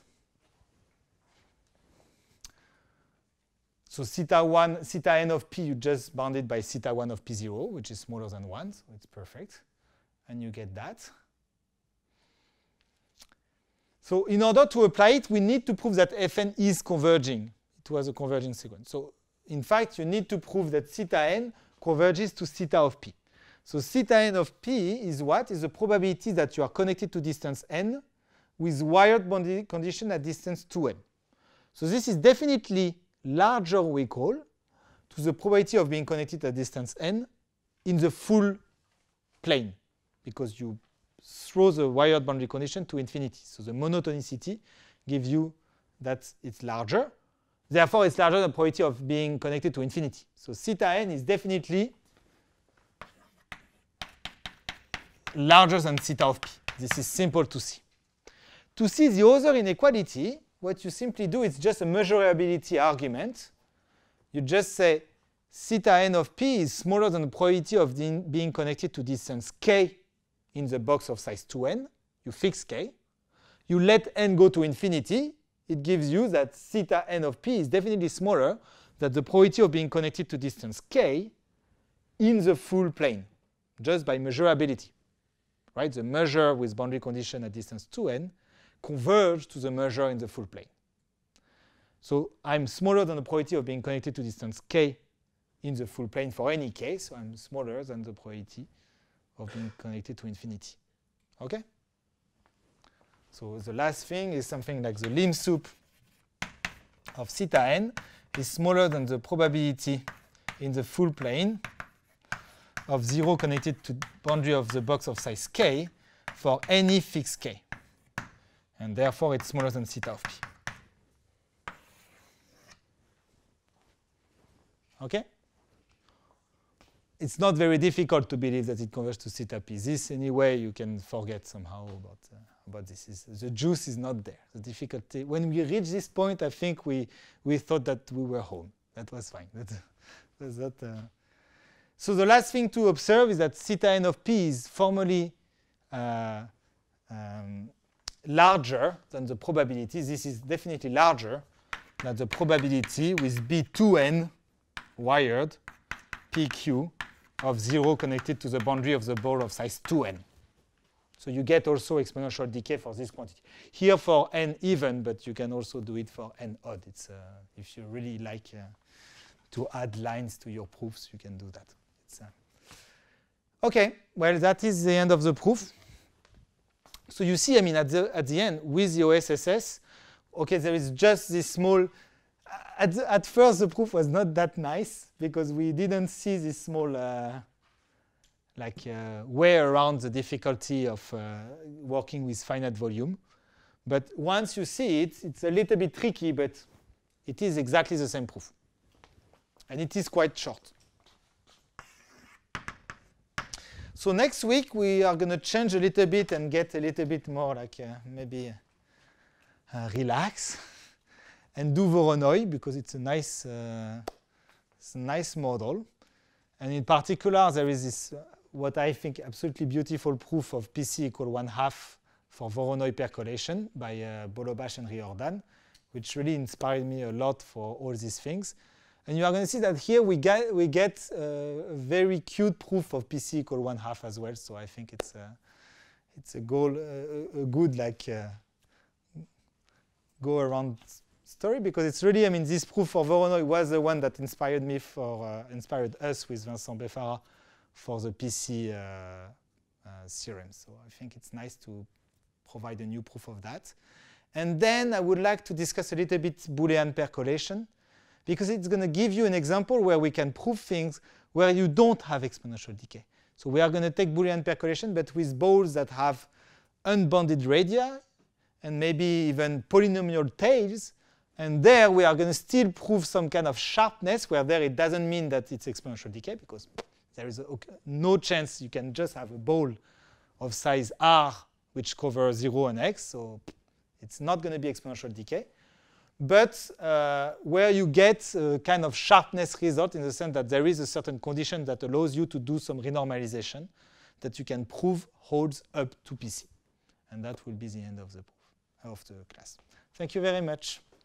So theta one, theta n of p, you just bound it by theta one of p zero, which is smaller than one, so it's perfect. And you get that. So in order to apply it, we need to prove that Fn is converging. It was a converging sequence. So in fact, you need to prove that theta n converges to theta of p. So theta n of p is what? Is the probability that you are connected to distance n with wired boundary condition at distance two n. So this is definitely larger or equal to the probability of being connected at distance n in the full plane, because you throw the wired boundary condition to infinity. So the monotonicity gives you that it's larger. Therefore, it's larger than the probability of being connected to infinity. So theta n is definitely larger than theta of p. This is simple to see. To see the other inequality, what you simply do is just a measurability argument. You just say theta n of p is smaller than the probability of the being connected to distance k in the box of size two n. You fix k. You let n go to infinity. It gives you that theta n of p is definitely smaller than the probability of being connected to distance k in the full plane, just by measurability. Right? The measure with boundary condition at distance two n converge to the measure in the full plane. So I'm smaller than the probability of being connected to distance k in the full plane for any k, so I'm smaller than the probability of being connected to infinity. Okay? So the last thing is something like the lim sup of theta n is smaller than the probability in the full plane of zero connected to boundary of the box of size k for any fixed k. And therefore, it's smaller than theta of p. Okay? it's not very difficult to believe that it converges to theta p. This, anyway, you can forget somehow about, uh, about this. Is, the juice is not there. The difficulty, when we reached this point, I think we, we thought that we were home. That was fine. That was not, uh, so the last thing to observe is that theta n of p is formally uh, um, larger than the probability. This is definitely larger than the probability with B two n wired P Q of zero connected to the boundary of the ball of size two n. So you get also exponential decay for this quantity. Here for n even, but you can also do it for n odd. It's, uh, if you really like uh, to add lines to your proofs, you can do that. It's, uh, OK, well, that is the end of the proof. So you see, I mean, at the, at the end, with the O S S S, OK, there is just this small. At, the, at first, the proof was not that nice because we didn't see this small uh, like uh, way around the difficulty of uh, working with finite volume. But once you see it, it's a little bit tricky, but it is exactly the same proof. And it is quite short. So next week, we are going to change a little bit and get a little bit more like uh, maybe uh, relax. And do Voronoi because it's a nice, uh, it's a nice model. And in particular, there is this, uh, what I think, absolutely beautiful proof of P C equal one half for Voronoi percolation by uh, Bolobash and Riordan, which really inspired me a lot for all these things. And you are going to see that here we get, we get uh, a very cute proof of P C equal one half as well. So I think it's a, it's a goal, uh, a good like uh, go around story because it's really, I mean, this proof for Voronoi was the one that inspired me for, uh, inspired us with Vincent Beffara for the P C uh, uh, theorem. So I think it's nice to provide a new proof of that. And then I would like to discuss a little bit Boolean percolation because it's going to give you an example where we can prove things where you don't have exponential decay. So we are going to take Boolean percolation, but with balls that have unbounded radii and maybe even polynomial tails. And there we are going to still prove some kind of sharpness, where there it doesn't mean that it's exponential decay, because there is a, okay, no chance you can just have a ball of size r which covers zero and x, so it's not going to be exponential decay. But uh, where you get a kind of sharpness result in the sense that there is a certain condition that allows you to do some renormalization that you can prove holds up to P C. And that will be the end of the proof of the class. Thank you very much.